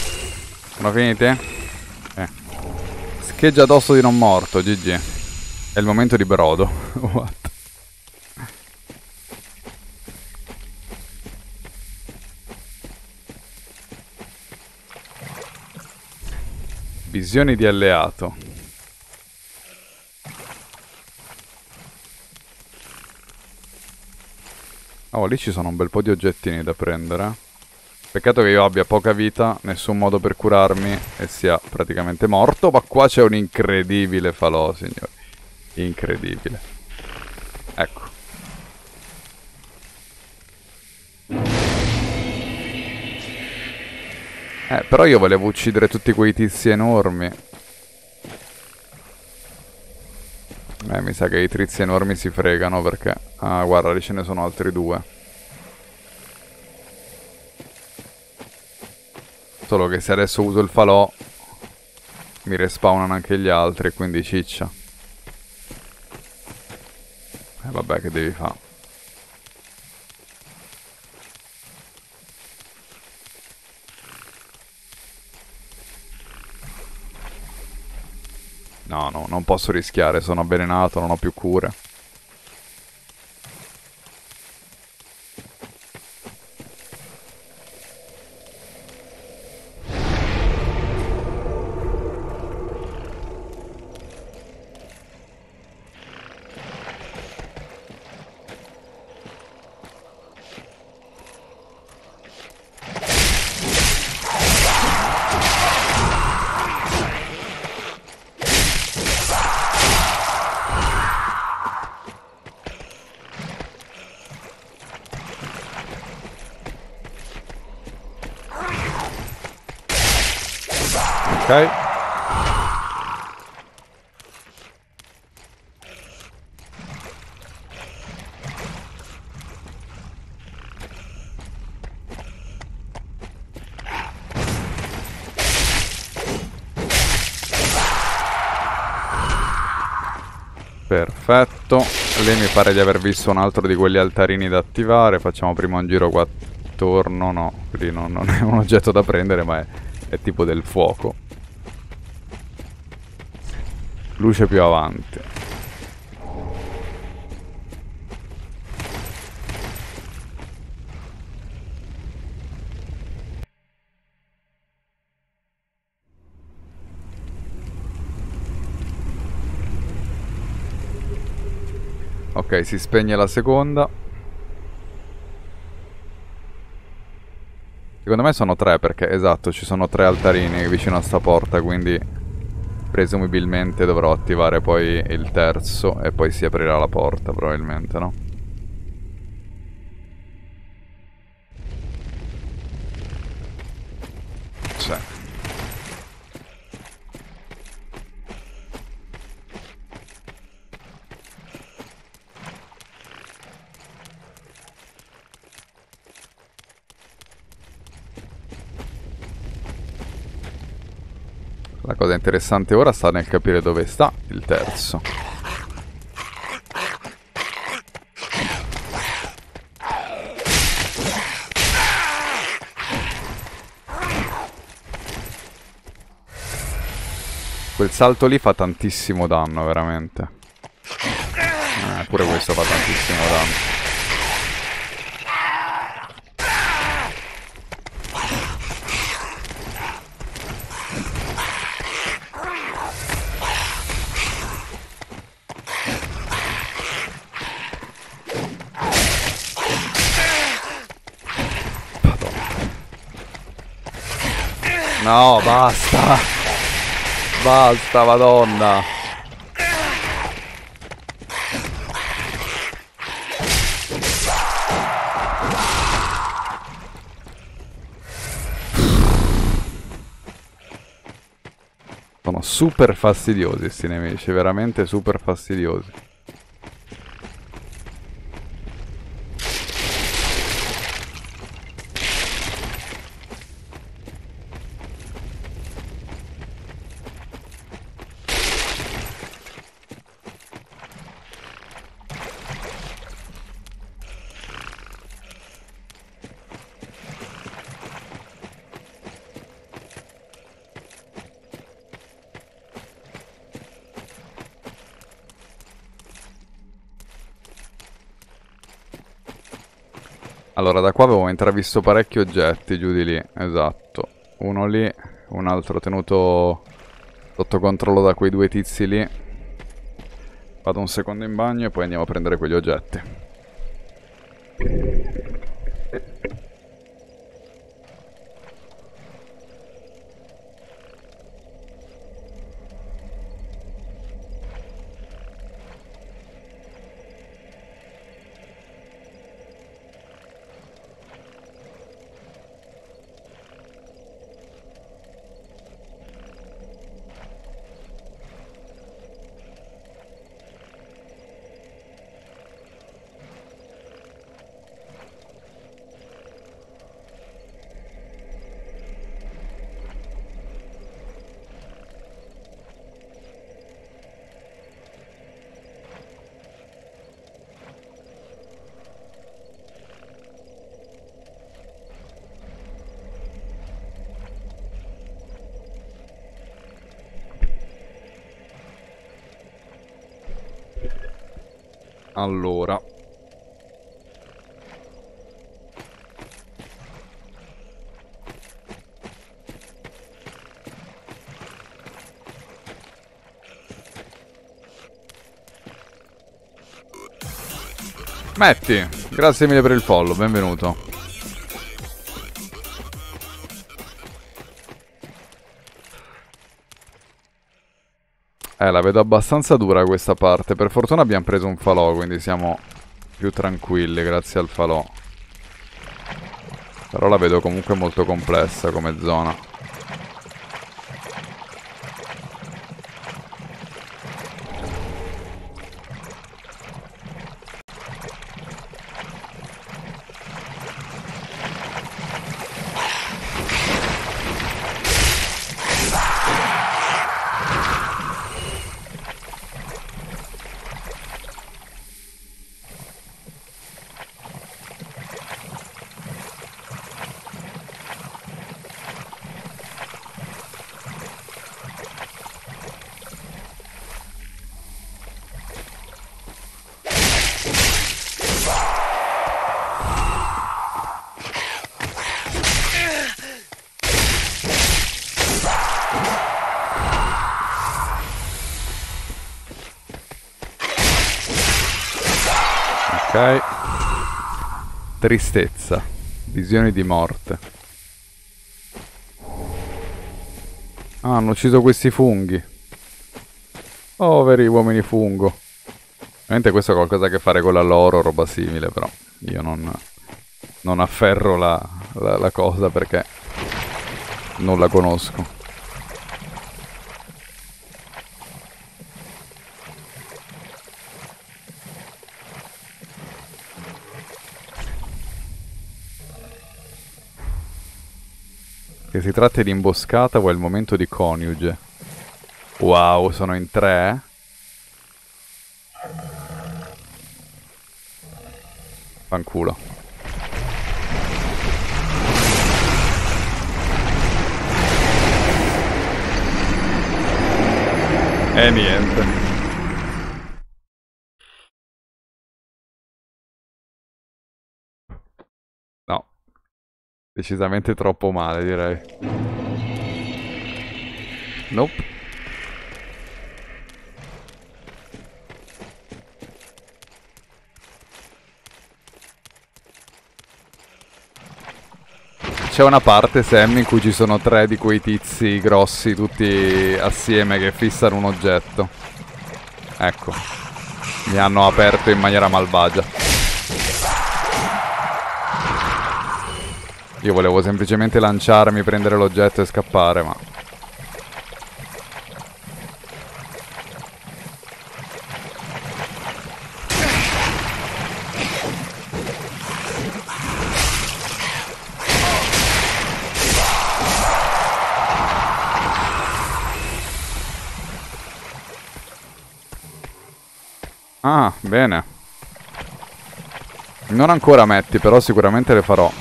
Sono finite? Eh. Scheggia d'osso di non morto, G G. È il momento di brodo. What? Visioni di alleato. Oh, lì ci sono un bel po' di oggettini da prendere. Peccato che io abbia poca vita, nessun modo per curarmi e sia praticamente morto. Ma qua c'è un incredibile falò, signori. Incredibile. Ecco. Eh, però io volevo uccidere tutti quei tizi enormi. Eh, mi sa che i tizi enormi si fregano perché... Ah, guarda, lì ce ne sono altri due. Solo che se adesso uso il falò mi respawnano anche gli altri, quindi ciccia. E eh, vabbè, che devi fare? No, no, non posso rischiare, sono avvelenato, non ho più cure. Ok. Perfetto. Lì mi pare di aver visto un altro di quegli altarini da attivare. Facciamo prima un giro qua attorno. No, lì non, non è un oggetto da prendere, ma è, è tipo del fuoco. Luce più avanti. Ok, si spegne la seconda. Secondo me sono tre perché, esatto, ci sono tre altarini vicino a sta porta, quindi presumibilmente dovrò attivare poi il terzo e poi si aprirà la porta, probabilmente, no? Sì. La cosa interessante ora sta nel capire dove sta il terzo. Quel salto lì fa tantissimo danno, veramente. Eh, pure questo fa tantissimo danno. No, basta. Basta, madonna. Sono super fastidiosi sti nemici, veramente super fastidiosi. Allora, da qua avevo intravisto parecchi oggetti giù di lì, esatto. Uno lì, un altro tenuto sotto controllo da quei due tizi lì. Vado un secondo in bagno e poi andiamo a prendere quegli oggetti. Allora, metti, grazie mille per il follow, benvenuto. Eh, la vedo abbastanza dura questa parte. Per fortuna abbiamo preso un falò, quindi siamo più tranquilli grazie al falò. Però la vedo comunque molto complessa come zona. Ok. Tristezza. Visioni di morte. Ah, hanno ucciso questi funghi. Poveri uomini fungo. Ovviamente questo ha qualcosa a che fare con la loro, roba simile, però io non, non afferro la, la, la cosa perché non la conosco. Che si tratti di imboscata o è il momento di coniuge. Wow, sono in tre? Fanculo. E niente. No. Decisamente troppo male, direi. Nope. C'è una parte, Sam, in cui ci sono tre di quei tizi grossi tutti assieme che fissano un oggetto. Ecco. Mi hanno aperto in maniera malvagia. Io volevo semplicemente lanciarmi, prendere l'oggetto e scappare, ma... Ah, bene. Non ancora metti, però sicuramente le farò.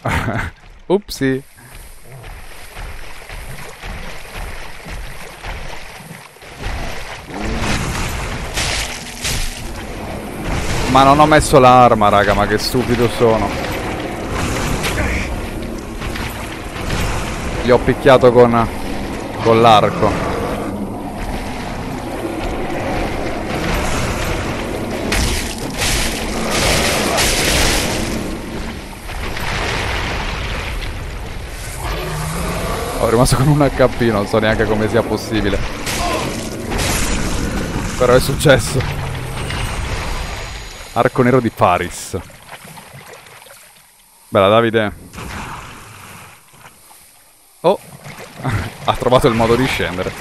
Upsi. Ma non ho messo l'arma, raga, ma che stupido sono. Gli ho picchiato con, con l'arco. Ho rimasto con un acca pi, non so neanche come sia possibile. Però è successo. Arco nero di Paris. Bella Davide. Oh. Ha trovato il modo di scendere.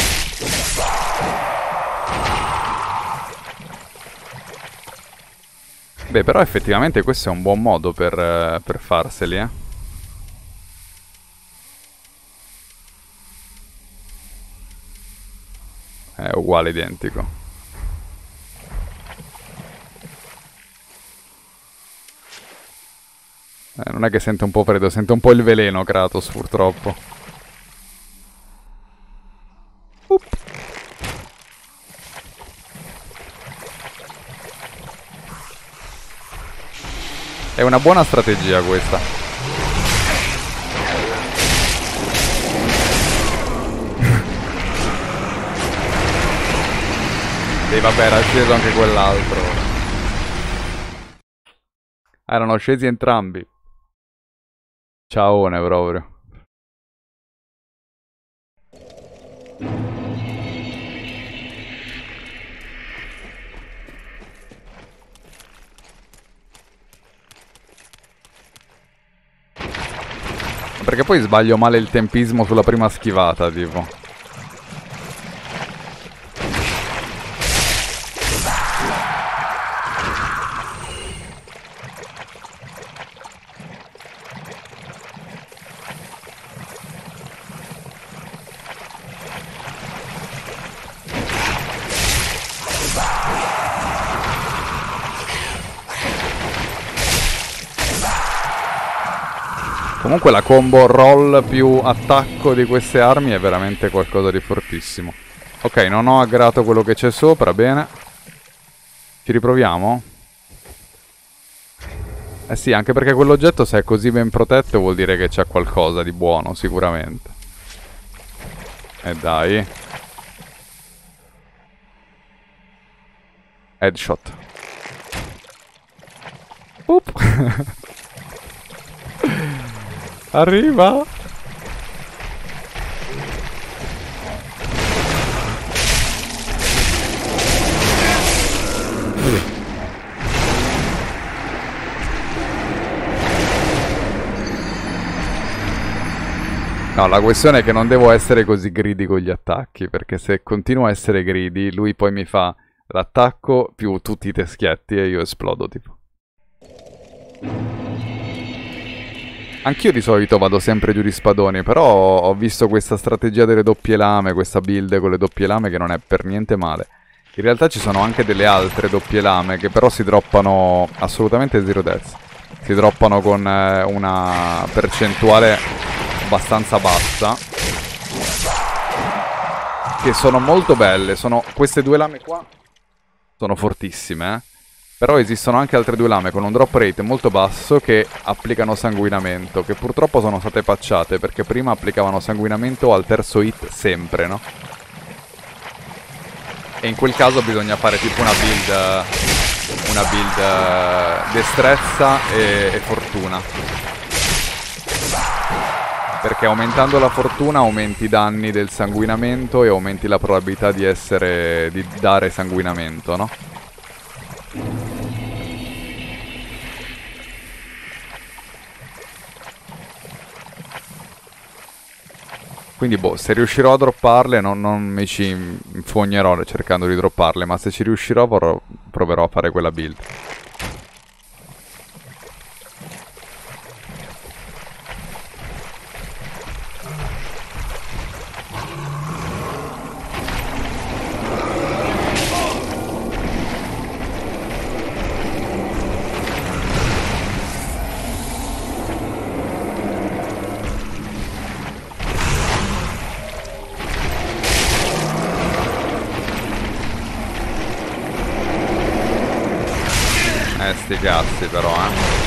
Beh, però effettivamente questo è un buon modo per, eh, per farseli, eh. È uguale, identico. Eh, non è che sente un po' freddo, sente un po' il veleno Kratos, purtroppo. Up. È una buona strategia questa. E vabbè, era sceso anche quell'altro. Erano scesi entrambi. Ciaone proprio. Perché poi sbaglio male il tempismo sulla prima schivata, tipo. Comunque la combo roll più attacco di queste armi è veramente qualcosa di fortissimo. Ok, non ho aggrato quello che c'è sopra, bene. Ci riproviamo? Eh sì, anche perché quell'oggetto, se è così ben protetto, vuol dire che c'è qualcosa di buono, sicuramente. E dai. Headshot. Oop. Arriva! No, la questione è che non devo essere così greedy con gli attacchi, perché se continuo a essere greedy, lui poi mi fa l'attacco più tutti i teschietti e io esplodo, tipo. Anch'io di solito vado sempre giù di spadoni, però ho visto questa strategia delle doppie lame, questa build con le doppie lame che non è per niente male. In realtà ci sono anche delle altre doppie lame che però si droppano assolutamente zero deaths. Si droppano con eh, una percentuale abbastanza bassa, che sono molto belle. Sono queste due lame qua sono fortissime, eh. Però esistono anche altre due lame con un drop rate molto basso che applicano sanguinamento, che purtroppo sono state patchate, perché prima applicavano sanguinamento al terzo hit sempre, no? E in quel caso bisogna fare tipo una build, una build uh, destrezza e, e fortuna. Perché aumentando la fortuna aumenti i danni del sanguinamento e aumenti la probabilità di essere, di dare sanguinamento, no? Quindi boh, se riuscirò a dropparle non, non mi ci infognerò cercando di dropparle, ma se ci riuscirò vorrò, proverò a fare quella build. sti cazzi però, eh.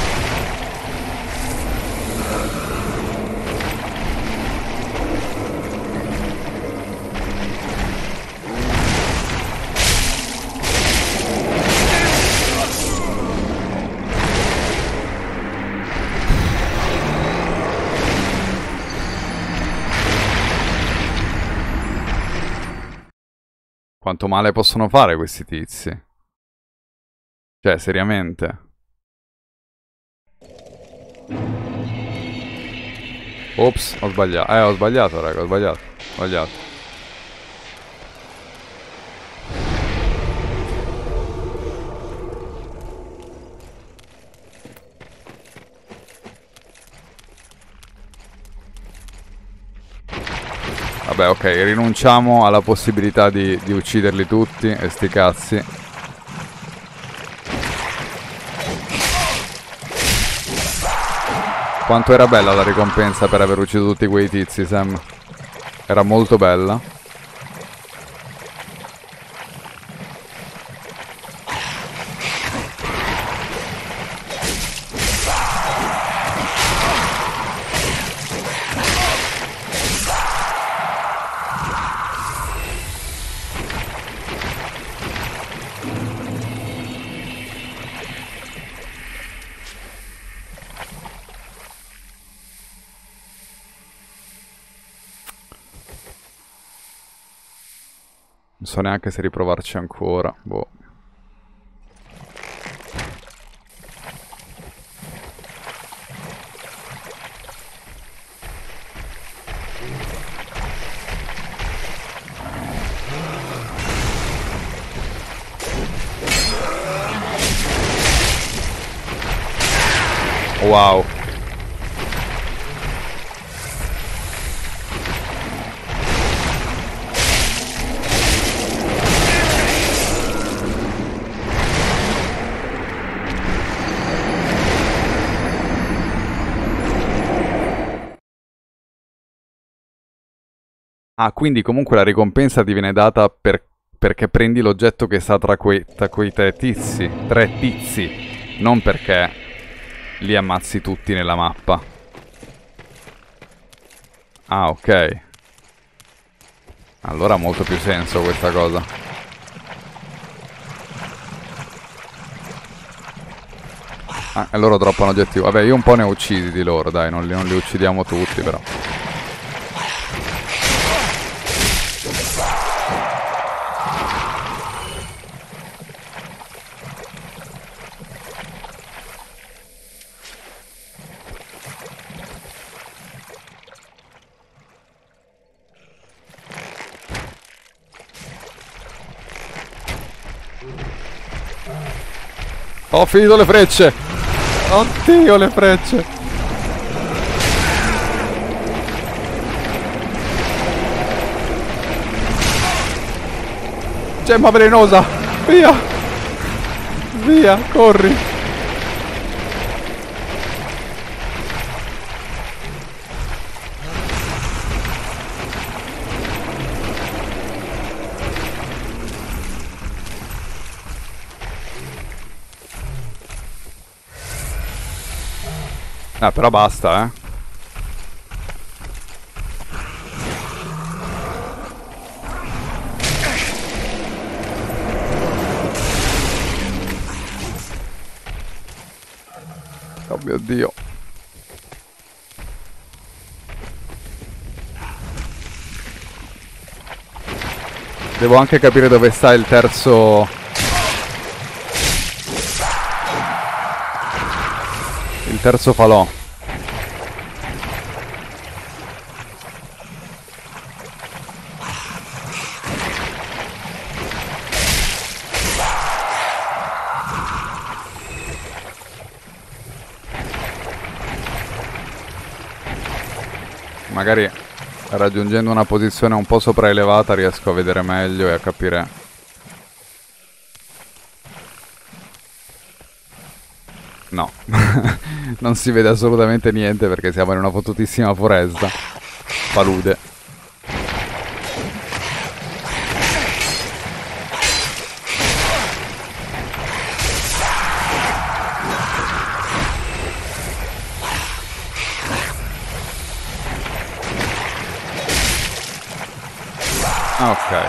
Quanto male possono fare questi tizi? Cioè, seriamente. Ops, ho sbagliato. Eh, ho sbagliato, raga, ho sbagliato. Ho sbagliato. Vabbè, ok, rinunciamo alla possibilità di, di ucciderli tutti, e sti cazzi. Quanto era bella la ricompensa per aver ucciso tutti quei tizi, Sam. Era molto bella. Non so neanche se riprovarci ancora. Boh. Wow. Ah, quindi comunque la ricompensa ti viene data per, perché prendi l'oggetto che sta tra quei, tra quei tre tizi. Tre tizi. Non perché li ammazzi tutti nella mappa. Ah, ok. Allora ha molto più senso questa cosa. Ah, e loro droppano oggetti. Vabbè, io un po' ne ho uccisi di loro, dai, non li, non li uccidiamo tutti, però. Ho finito le frecce! Oddio, le frecce! Gemma velenosa! Via! Via, corri! Ah, però basta, eh. Oh mio Dio. Devo anche capire dove sta il terzo... Il terzo falò. Magari raggiungendo una posizione un po' sopraelevata riesco a vedere meglio e a capire. No, non si vede assolutamente niente perché siamo in una fottutissima foresta. Palude. Ah, ok.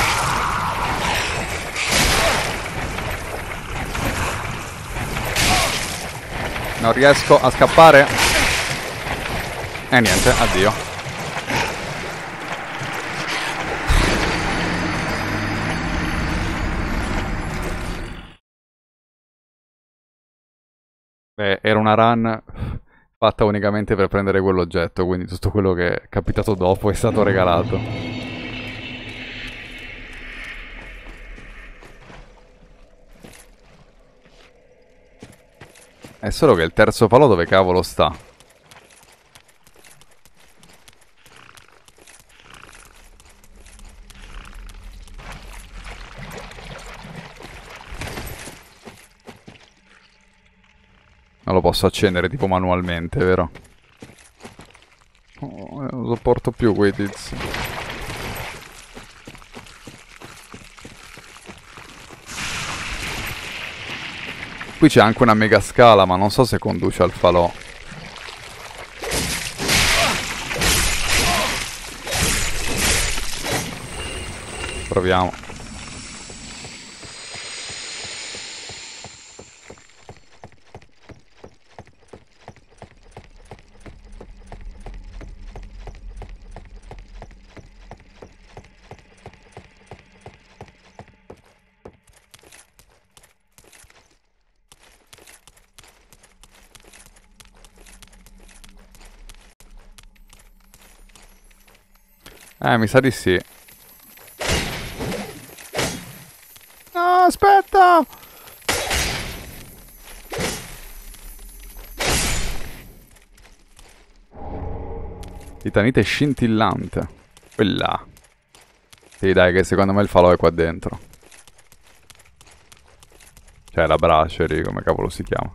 Non riesco a scappare. E niente, addio. Beh, era una run fatta unicamente per prendere quell'oggetto, quindi tutto quello che è capitato dopo è stato regalato. È solo che il terzo palo dove cavolo sta? Non lo posso accendere tipo manualmente, vero? Oh, non sopporto più quei tizi. Qui c'è anche una mega scala, ma non so se conduce al falò. Proviamo. Eh, mi sa di sì. No, aspetta! Titanite scintillante. Quella. Sì, dai, che secondo me il falò è qua dentro. Cioè, la brasherie, come cavolo si chiama?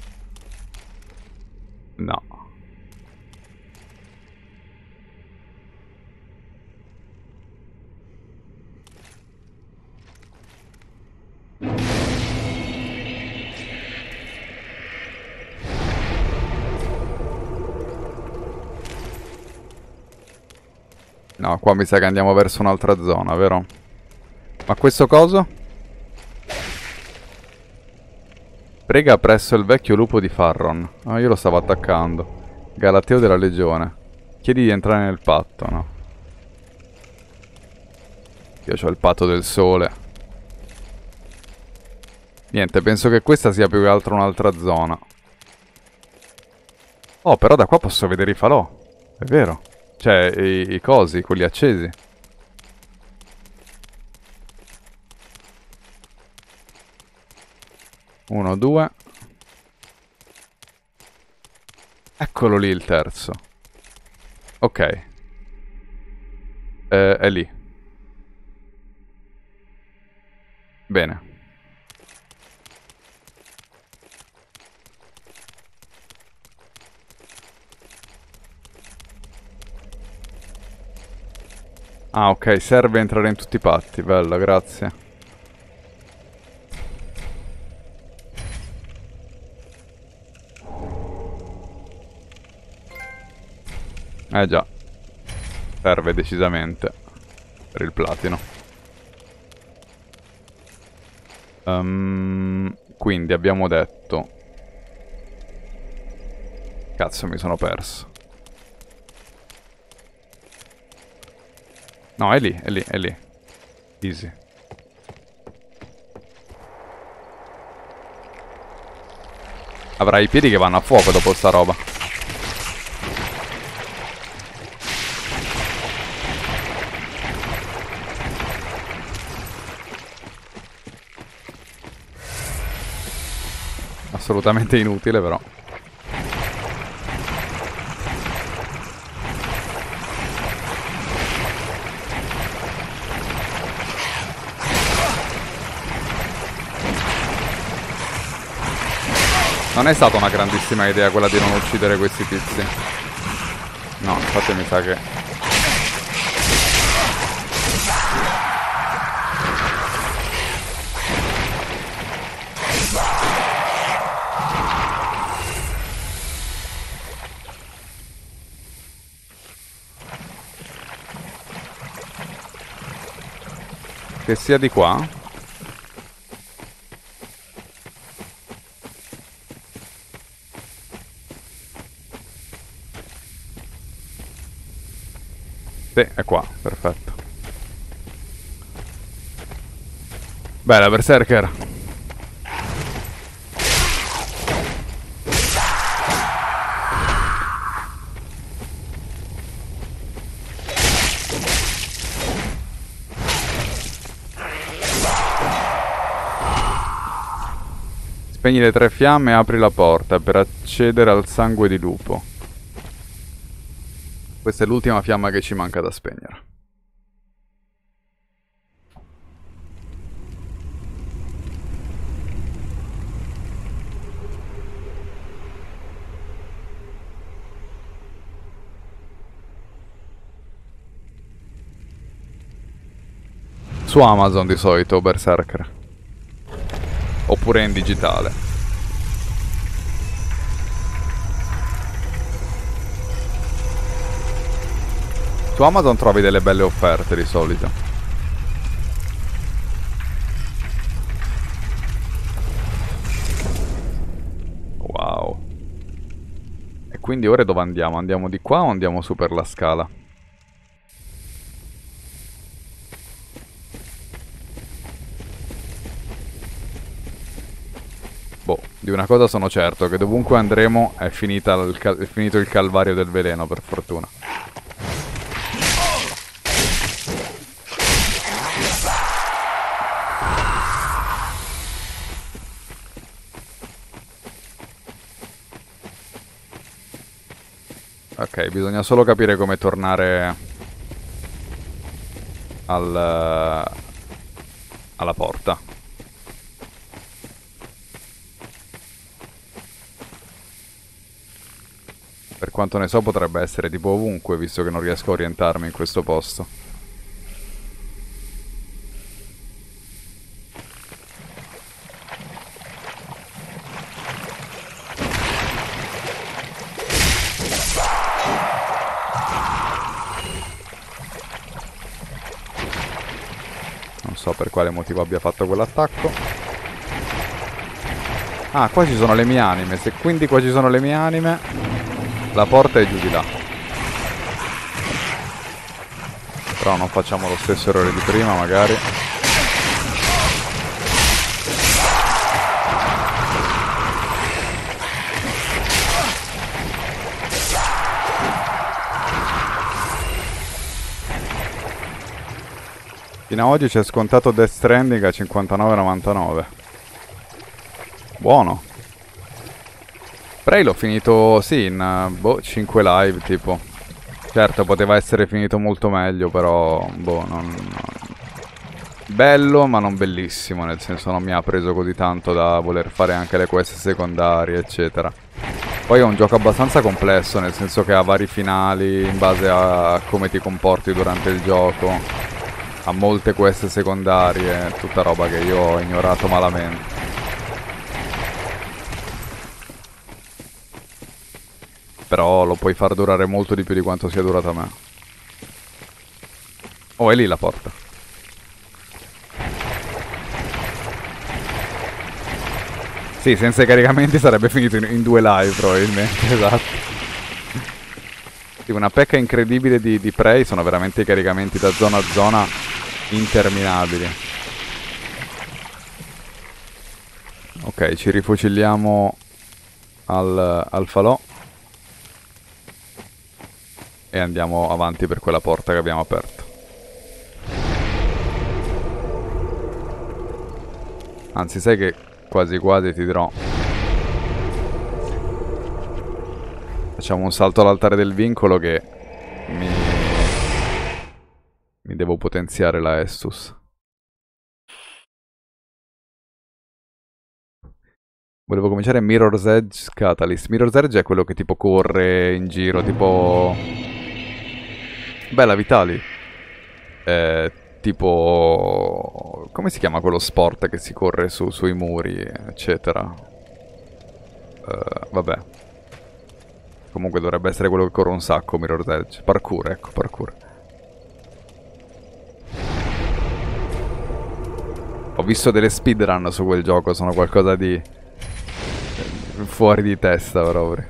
No. No, qua mi sa che andiamo verso un'altra zona, vero? Ma questo coso? Prega presso il vecchio lupo di Farron. Ah, io lo stavo attaccando. Galateo della legione. Chiedi di entrare nel patto, no? Io ho il patto del sole. Niente, penso che questa sia più che altro un'altra zona. Oh, però da qua posso vedere i falò. È vero. Cioè, i, i cosi, quelli accesi. Uno, due. Eccolo lì il terzo. Ok. Eh, è lì. Bene. Ah, ok, serve entrare in tutti i patti. Bella, grazie. Eh già. Serve decisamente. Per il platino. Um, quindi abbiamo detto... Cazzo, mi sono perso. No, è lì, è lì, è lì. Easy. Avrai i piedi che vanno a fuoco dopo sta roba. Assolutamente inutile, però. Non è stata una grandissima idea quella di non uccidere questi tizi. No, infatti mi sa che... Che sia di qua. Sì, è qua, perfetto. Bella Berserker. Spegni le tre fiamme e apri la porta per accedere al sangue di lupo. Questa è l'ultima fiamma che ci manca da spegnere. Su Amazon di solito Berserker. Oppure in digitale. Su Amazon trovi delle belle offerte di solito. Wow. E quindi ora dove andiamo? Andiamo di qua o andiamo su per la scala? Boh, di una cosa sono certo, che dovunque andremo è, finita il è finito il calvario del veleno, per fortuna. Ok, bisogna solo capire come tornare al, alla porta. Per quanto ne so potrebbe essere tipo ovunque, visto che non riesco a orientarmi in questo posto. Non so per quale motivo abbia fatto quell'attacco. Ah, qua ci sono le mie anime. Se quindi qua ci sono le mie anime, la porta è giù di là. Però non facciamo lo stesso errore di prima, magari. Fino a oggi c'è scontato Death Stranding a cinquantanove e novantanove. Buono. Prey l'ho finito, sì, in boh, cinque live tipo. Certo, poteva essere finito molto meglio, però boh, non, non... bello ma non bellissimo, nel senso non mi ha preso così tanto da voler fare anche le quest secondarie, eccetera. Poi è un gioco abbastanza complesso, nel senso che ha vari finali in base a come ti comporti durante il gioco. Ha molte quest secondarie, tutta roba che io ho ignorato malamente. Però lo puoi far durare molto di più di quanto sia durata a me. Oh, è lì la porta. Sì, senza i caricamenti sarebbe finito in, in due live probabilmente, esatto. Sì, una pecca incredibile di, di Prey sono veramente i caricamenti da zona a zona interminabili. Ok, ci rifuciliamo al, al falò. E andiamo avanti per quella porta che abbiamo aperto. Anzi, sai che quasi quasi ti dirò. Facciamo un salto all'altare del vincolo che mi... mi devo potenziare la Estus. Volevo cominciare Mirror's Edge Catalyst. Mirror's Edge è quello che tipo corre in giro, tipo... Bella Vitali. Eh, tipo... Come si chiama quello sport che si corre su, sui muri, eccetera? Eh, vabbè. Comunque dovrebbe essere quello che corre un sacco, Mirror's Edge. Parkour, ecco, parkour. Ho visto delle speedrun su quel gioco, sono qualcosa di fuori di testa proprio.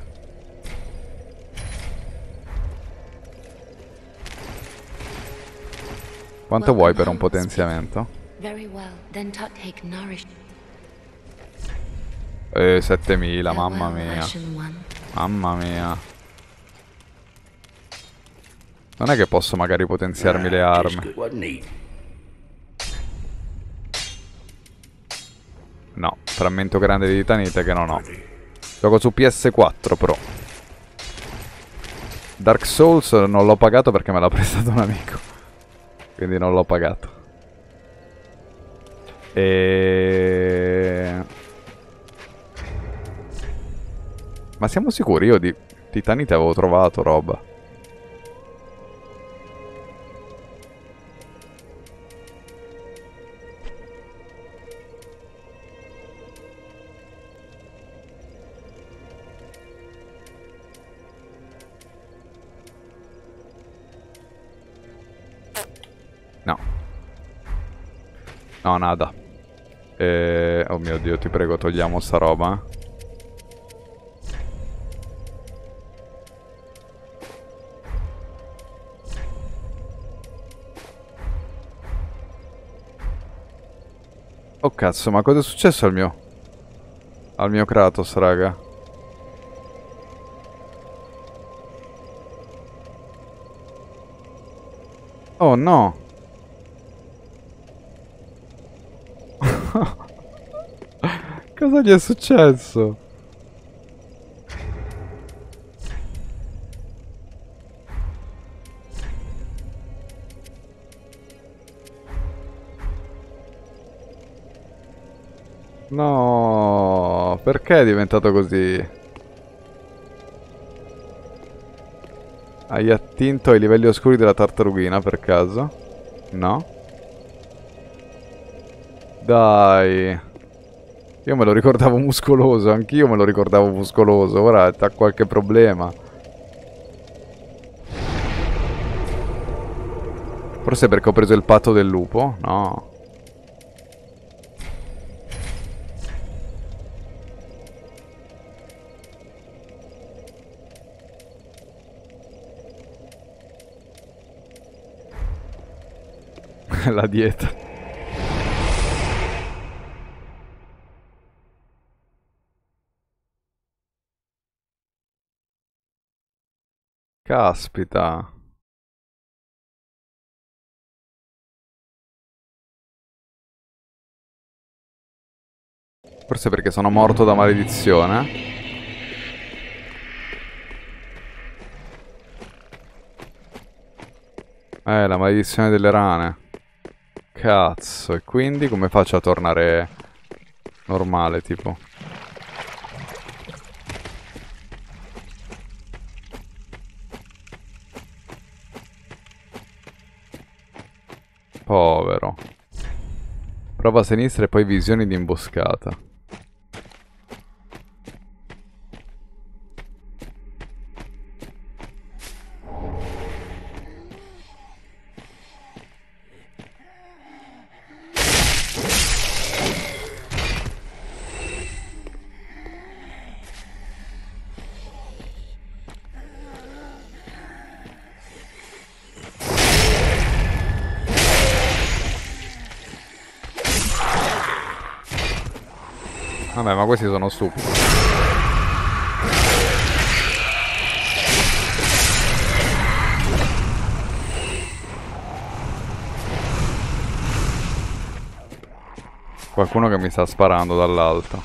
Quanto vuoi per un potenziamento? Very well, then take nourish. Eh, settemila, mamma Farewell, mia. Ashen One. Mamma mia. Non è che posso magari potenziarmi le Ah, 'tis armi. good. What need? No, frammento grande di titanite che non ho. Gioco su P S quattro Pro. Dark Souls non l'ho pagato perché me l'ha prestato un amico. Quindi non l'ho pagato. E... Ma siamo sicuri? Io di titanite avevo trovato roba. No. No, nada. E... Oh mio Dio, ti prego, togliamo sta roba. Oh cazzo, ma cosa è successo al mio... Al mio Kratos, raga? Oh no! Cosa gli è successo? No, perché è diventato così? Hai attinto ai livelli oscuri della tartarughina per caso? No? Dai. Io me lo ricordavo muscoloso, anch'io me lo ricordavo muscoloso, ora ha qualche problema. Forse perché ho preso il patto del lupo? No. La dieta. Caspita. Forse perché sono morto da maledizione. Eh, la maledizione delle rane. Cazzo, e quindi come faccio a tornare normale, tipo? Povero. Prova a sinistra e poi visioni di imboscata. Vabbè, ma questi sono stupidi. Qualcuno che mi sta sparando dall'alto.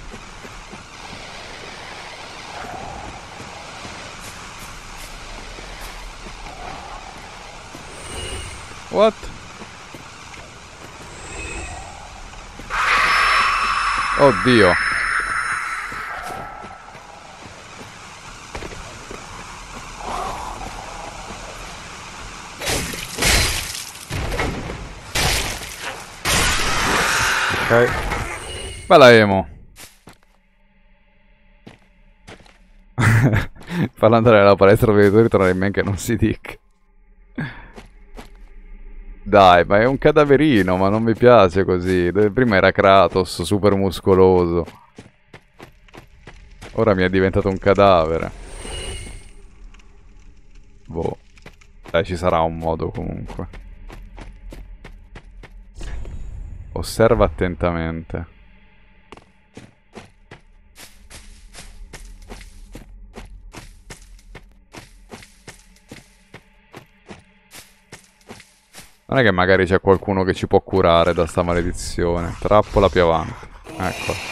What? Oddio. Ok. Bella emo. Farla andare alla palestra per ritornare in me che non si dica. Dai, ma è un cadaverino, ma non mi piace così. Prima era Kratos, super muscoloso. Ora mi è diventato un cadavere. Boh. Dai, ci sarà un modo comunque. Osserva attentamente. Non è che magari c'è qualcuno che ci può curare da sta maledizione. Trappola più avanti. Ecco.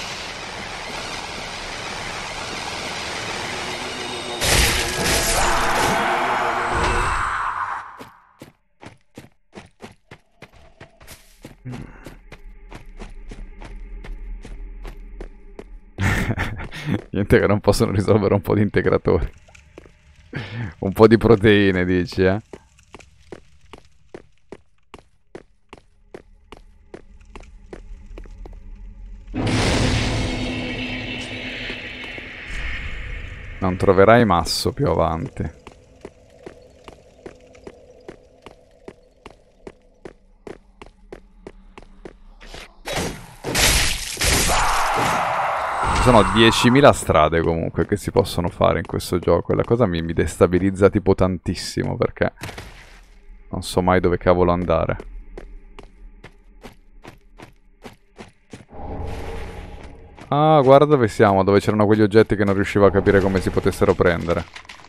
Niente che non possono risolvere un po' di integratori. Un po' di proteine, dici, eh? Non troverai masso più avanti. Ci sono diecimila strade comunque che si possono fare in questo gioco e la cosa mi, mi destabilizza tipo tantissimo perché non so mai dove cavolo andare. Ah, guarda dove siamo, dove c'erano quegli oggetti che non riuscivo a capire come si potessero prendere.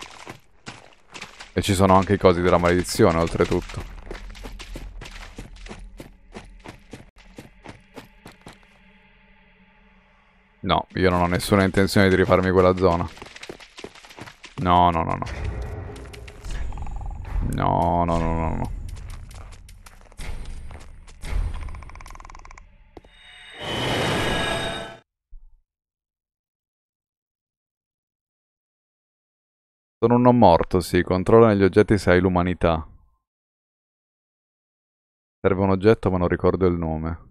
E ci sono anche i cosi della maledizione oltretutto. No, io non ho nessuna intenzione di rifarmi quella zona. No, no, no, no. No, no, no, no, no. Sono un non morto, sì. Controlla negli oggetti se hai l'umanità. Serve un oggetto ma non ricordo il nome.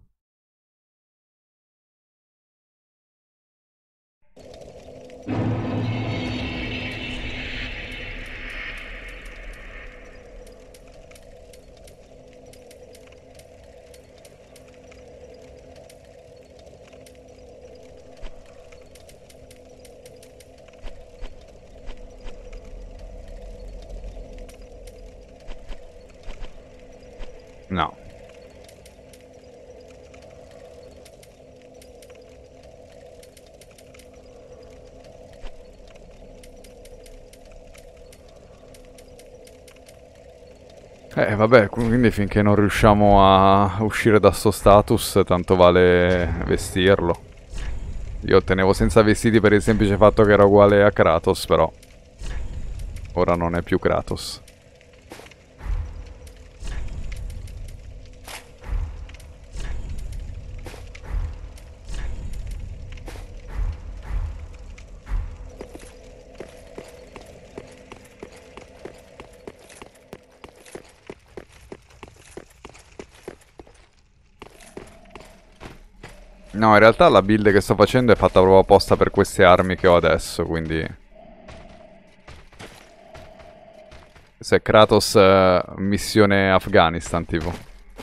No. Eh vabbè, quindi finché non riusciamo a uscire da sto status, tanto vale vestirlo. Io tenevo senza vestiti per il semplice fatto che era uguale a Kratos, però ora non è più Kratos. No, in realtà la build che sto facendo è fatta proprio apposta per queste armi che ho adesso, quindi... Se Kratos eh, missione Afghanistan, tipo.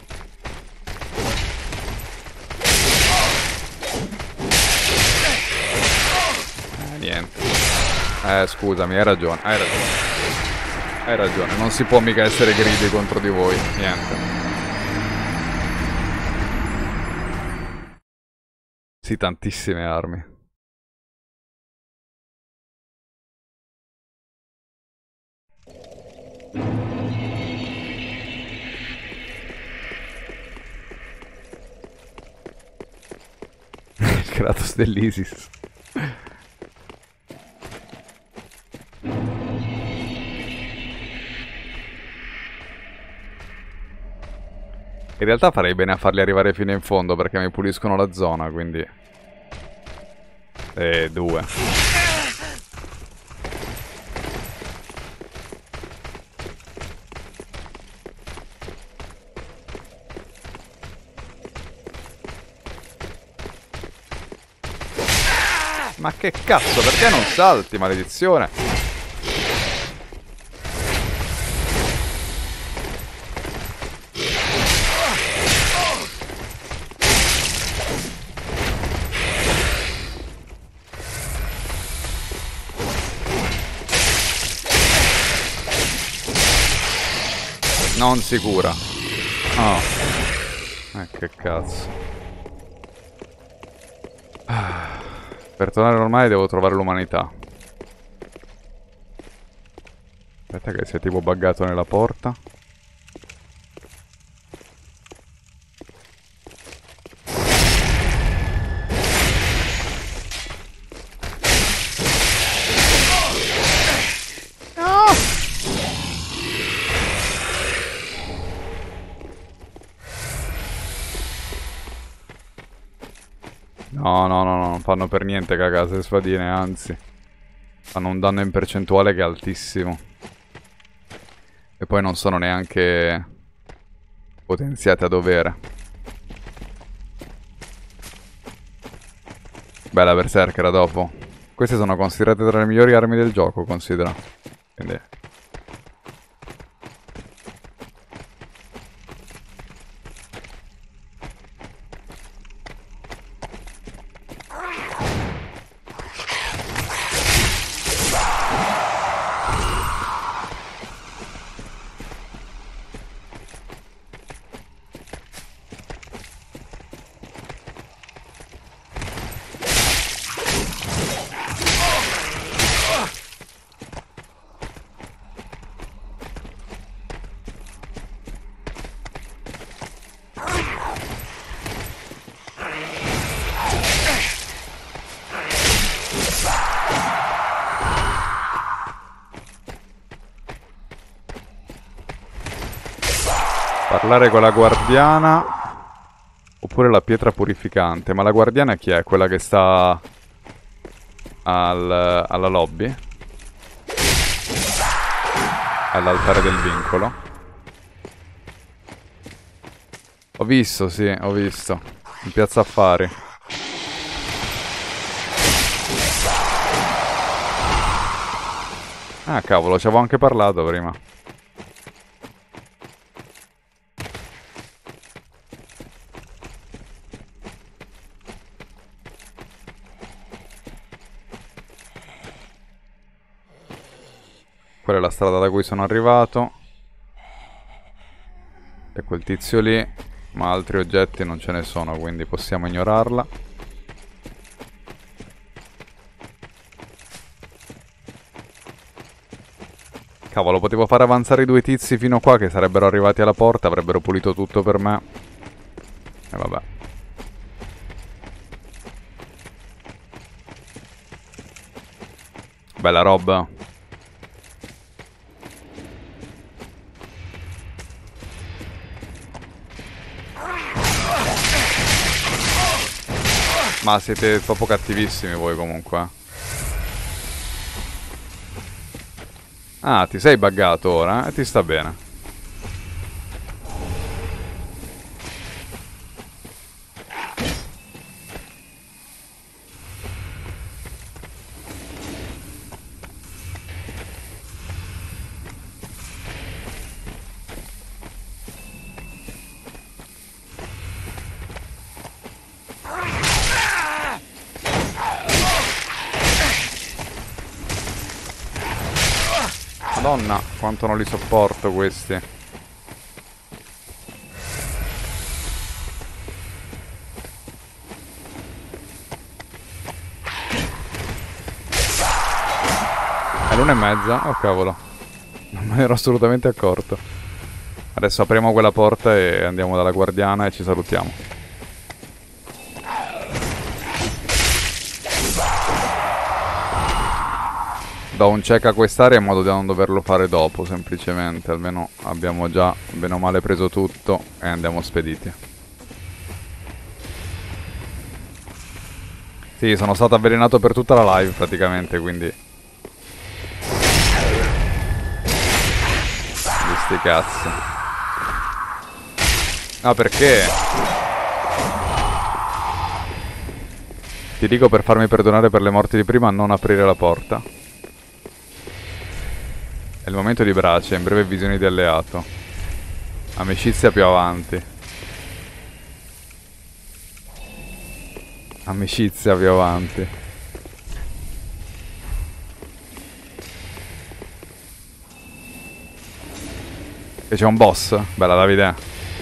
Eh, niente. Eh, scusami, hai ragione, hai ragione. Hai ragione, non si può mica essere greedy contro di voi, niente. Sì, tantissime armi. Il Kratos dell'Isis. In realtà farei bene a farli arrivare fino in fondo perché mi puliscono la zona, quindi... E due. Ma che cazzo, perché non salti, maledizione? Non sicura. Oh. Eh, che cazzo. Ah. Per tornare normale devo trovare l'umanità. Aspetta che si è tipo buggato nella porta. No, no, no, no, non fanno per niente cagate le spadine, anzi. Fanno un danno in percentuale che è altissimo. E poi non sono neanche potenziate a dovere. Bella berserkera dopo. Queste sono considerate tra le migliori armi del gioco, considera. Quindi... Parlare con la guardiana. Oppure la pietra purificante. Ma la guardiana chi è? Quella che sta al, alla lobby? All'altare del vincolo. Ho visto, sì, ho visto. In piazza affari. Ah, cavolo, ci avevo anche parlato prima. Quella è la strada da cui sono arrivato. E quel tizio lì. Ma altri oggetti non ce ne sono, quindi possiamo ignorarla. Cavolo, potevo far avanzare i due tizi fino qua che sarebbero arrivati alla porta, avrebbero pulito tutto per me. E vabbè. Bella roba. Ma siete troppo cattivissimi voi comunque. Ah, ti sei buggato ora, eh? Ti sta bene. Madonna, quanto non li sopporto questi. È l'una e mezza? Oh cavolo. Non me ne ero assolutamente accorto. Adesso apriamo quella porta e andiamo dalla guardiana e ci salutiamo. Do un check a quest'area in modo da non doverlo fare dopo, semplicemente. Almeno abbiamo già bene o male preso tutto e andiamo spediti. Sì, sono stato avvelenato per tutta la live praticamente, quindi... Di sti cazzi. Ah, perché? Ti dico per farmi perdonare per le morti di prima, non aprire la porta. È il momento di braccia, in breve visioni di alleato. Amicizia più avanti. Amicizia più avanti. Che c'è un boss? Bella Davide.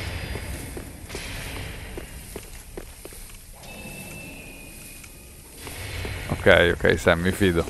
Ok, ok, Sam, mi fido.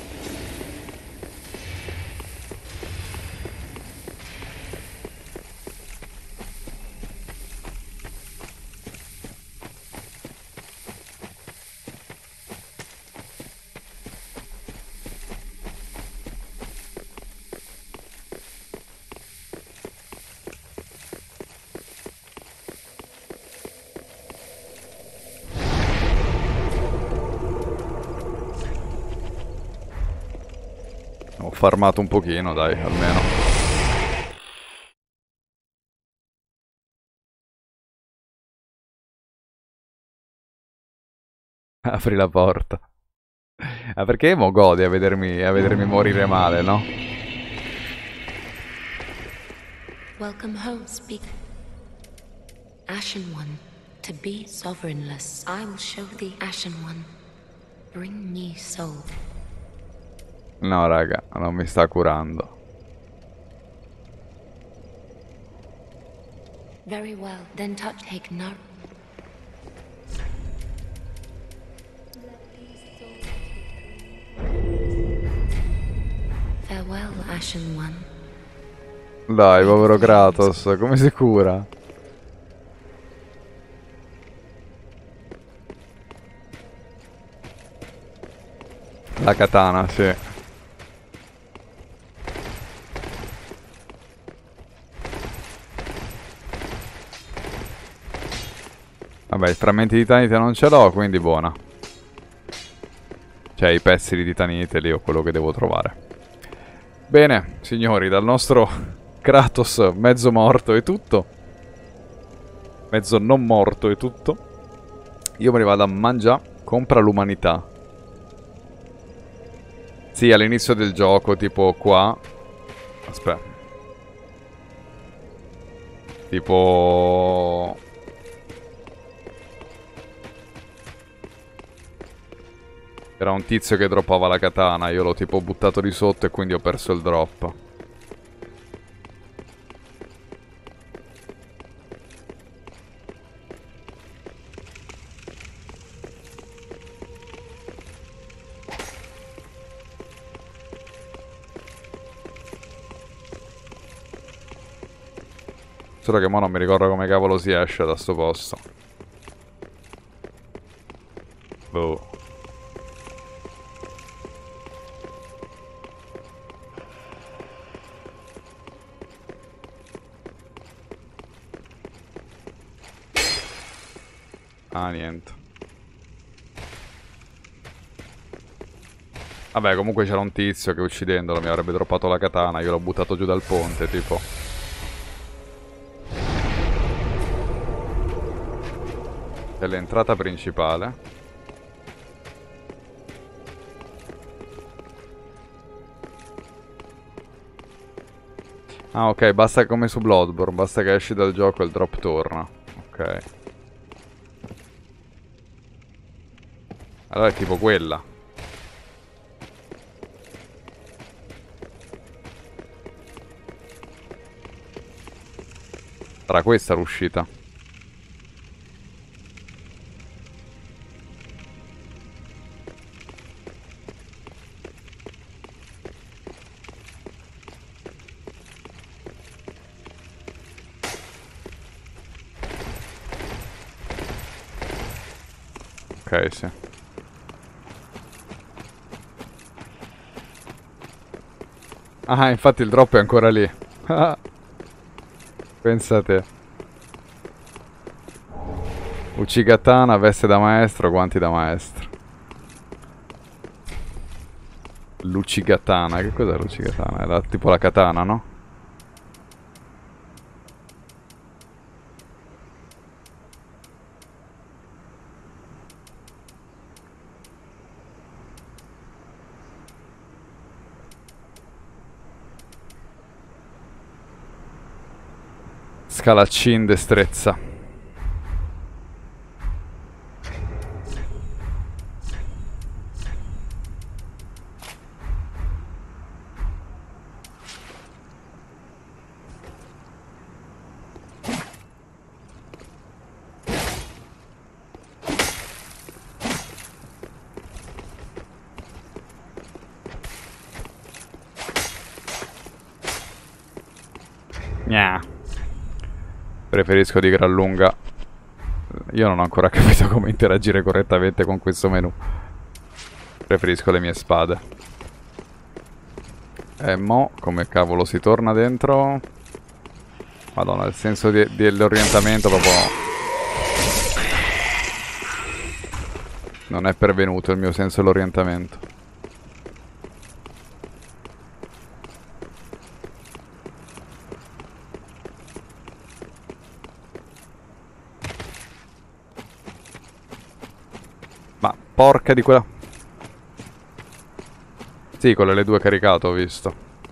Ho farmato un pochino, dai, almeno. Apri la porta. Ah, perché mo gode a vedermi, a vedermi morire male, no? Welcome home, speak. Ashen One, to be sovereignless, I will show the Ashen One. Bring me soul. No, raga, non mi sta curando. Very well, then touch take no. Farewell, Ashen One. Dai, povero Kratos, come si cura? La katana, sì. Vabbè, i frammenti di titanite non ce l'ho, quindi buona. Cioè, i pezzi di titanite lì ho quello che devo trovare. Bene, signori, dal nostro Kratos mezzo morto e tutto, mezzo non morto e tutto, io me ne vado a mangiare. Compra l'umanità. Sì, all'inizio del gioco, tipo qua. Aspetta. Tipo... Era un tizio che droppava la katana, io l'ho tipo buttato di sotto e quindi ho perso il drop. Solo che mo non mi ricordo come cavolo si esce da sto posto. Boh. Ah, niente. Vabbè, comunque c'era un tizio che uccidendolo mi avrebbe droppato la katana, io l'ho buttato giù dal ponte, tipo. È l'entrata principale. Ah, ok, basta come su Bloodborne, basta che esci dal gioco e il drop torna. Ok. Allora è tipo quella. Sarà questa l'uscita. Ok, sì. Ah, infatti il drop è ancora lì. Pensate. Uchigatana, veste da maestro, guanti da maestro. L'Uchigatana, che cos'è l'Uchigatana? Era tipo la katana, no? Scalaccin destrezza. Gna. Preferisco di gran lunga. Io non ho ancora capito come interagire correttamente con questo menu. Preferisco le mie spade. E mo, come cavolo si torna dentro? Madonna, il senso di, dell'orientamento proprio... Non è pervenuto il mio senso dell'orientamento. Ma porca di quella... Sì, con le due caricato ho visto.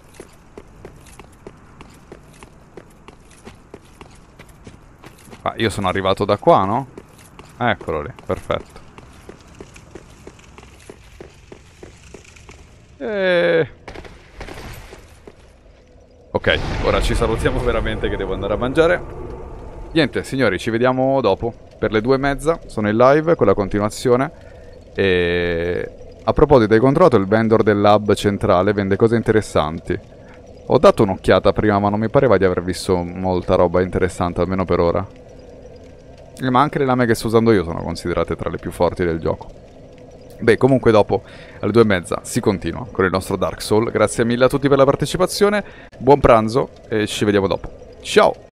Ma io sono arrivato da qua, no? Eccolo lì, perfetto. E... Ok, ora ci salutiamo veramente che devo andare a mangiare. Niente, signori, ci vediamo dopo. Per le due e mezza sono in live con la continuazione. E... A proposito, hai controllato il vendor dell'hub centrale? Vende cose interessanti. Ho dato un'occhiata prima, ma non mi pareva di aver visto molta roba interessante, almeno per ora. Eh, ma anche le lame che sto usando io sono considerate tra le più forti del gioco. Beh, comunque dopo, alle due e mezza, si continua con il nostro Dark Souls. Grazie mille a tutti per la partecipazione, buon pranzo e ci vediamo dopo. Ciao!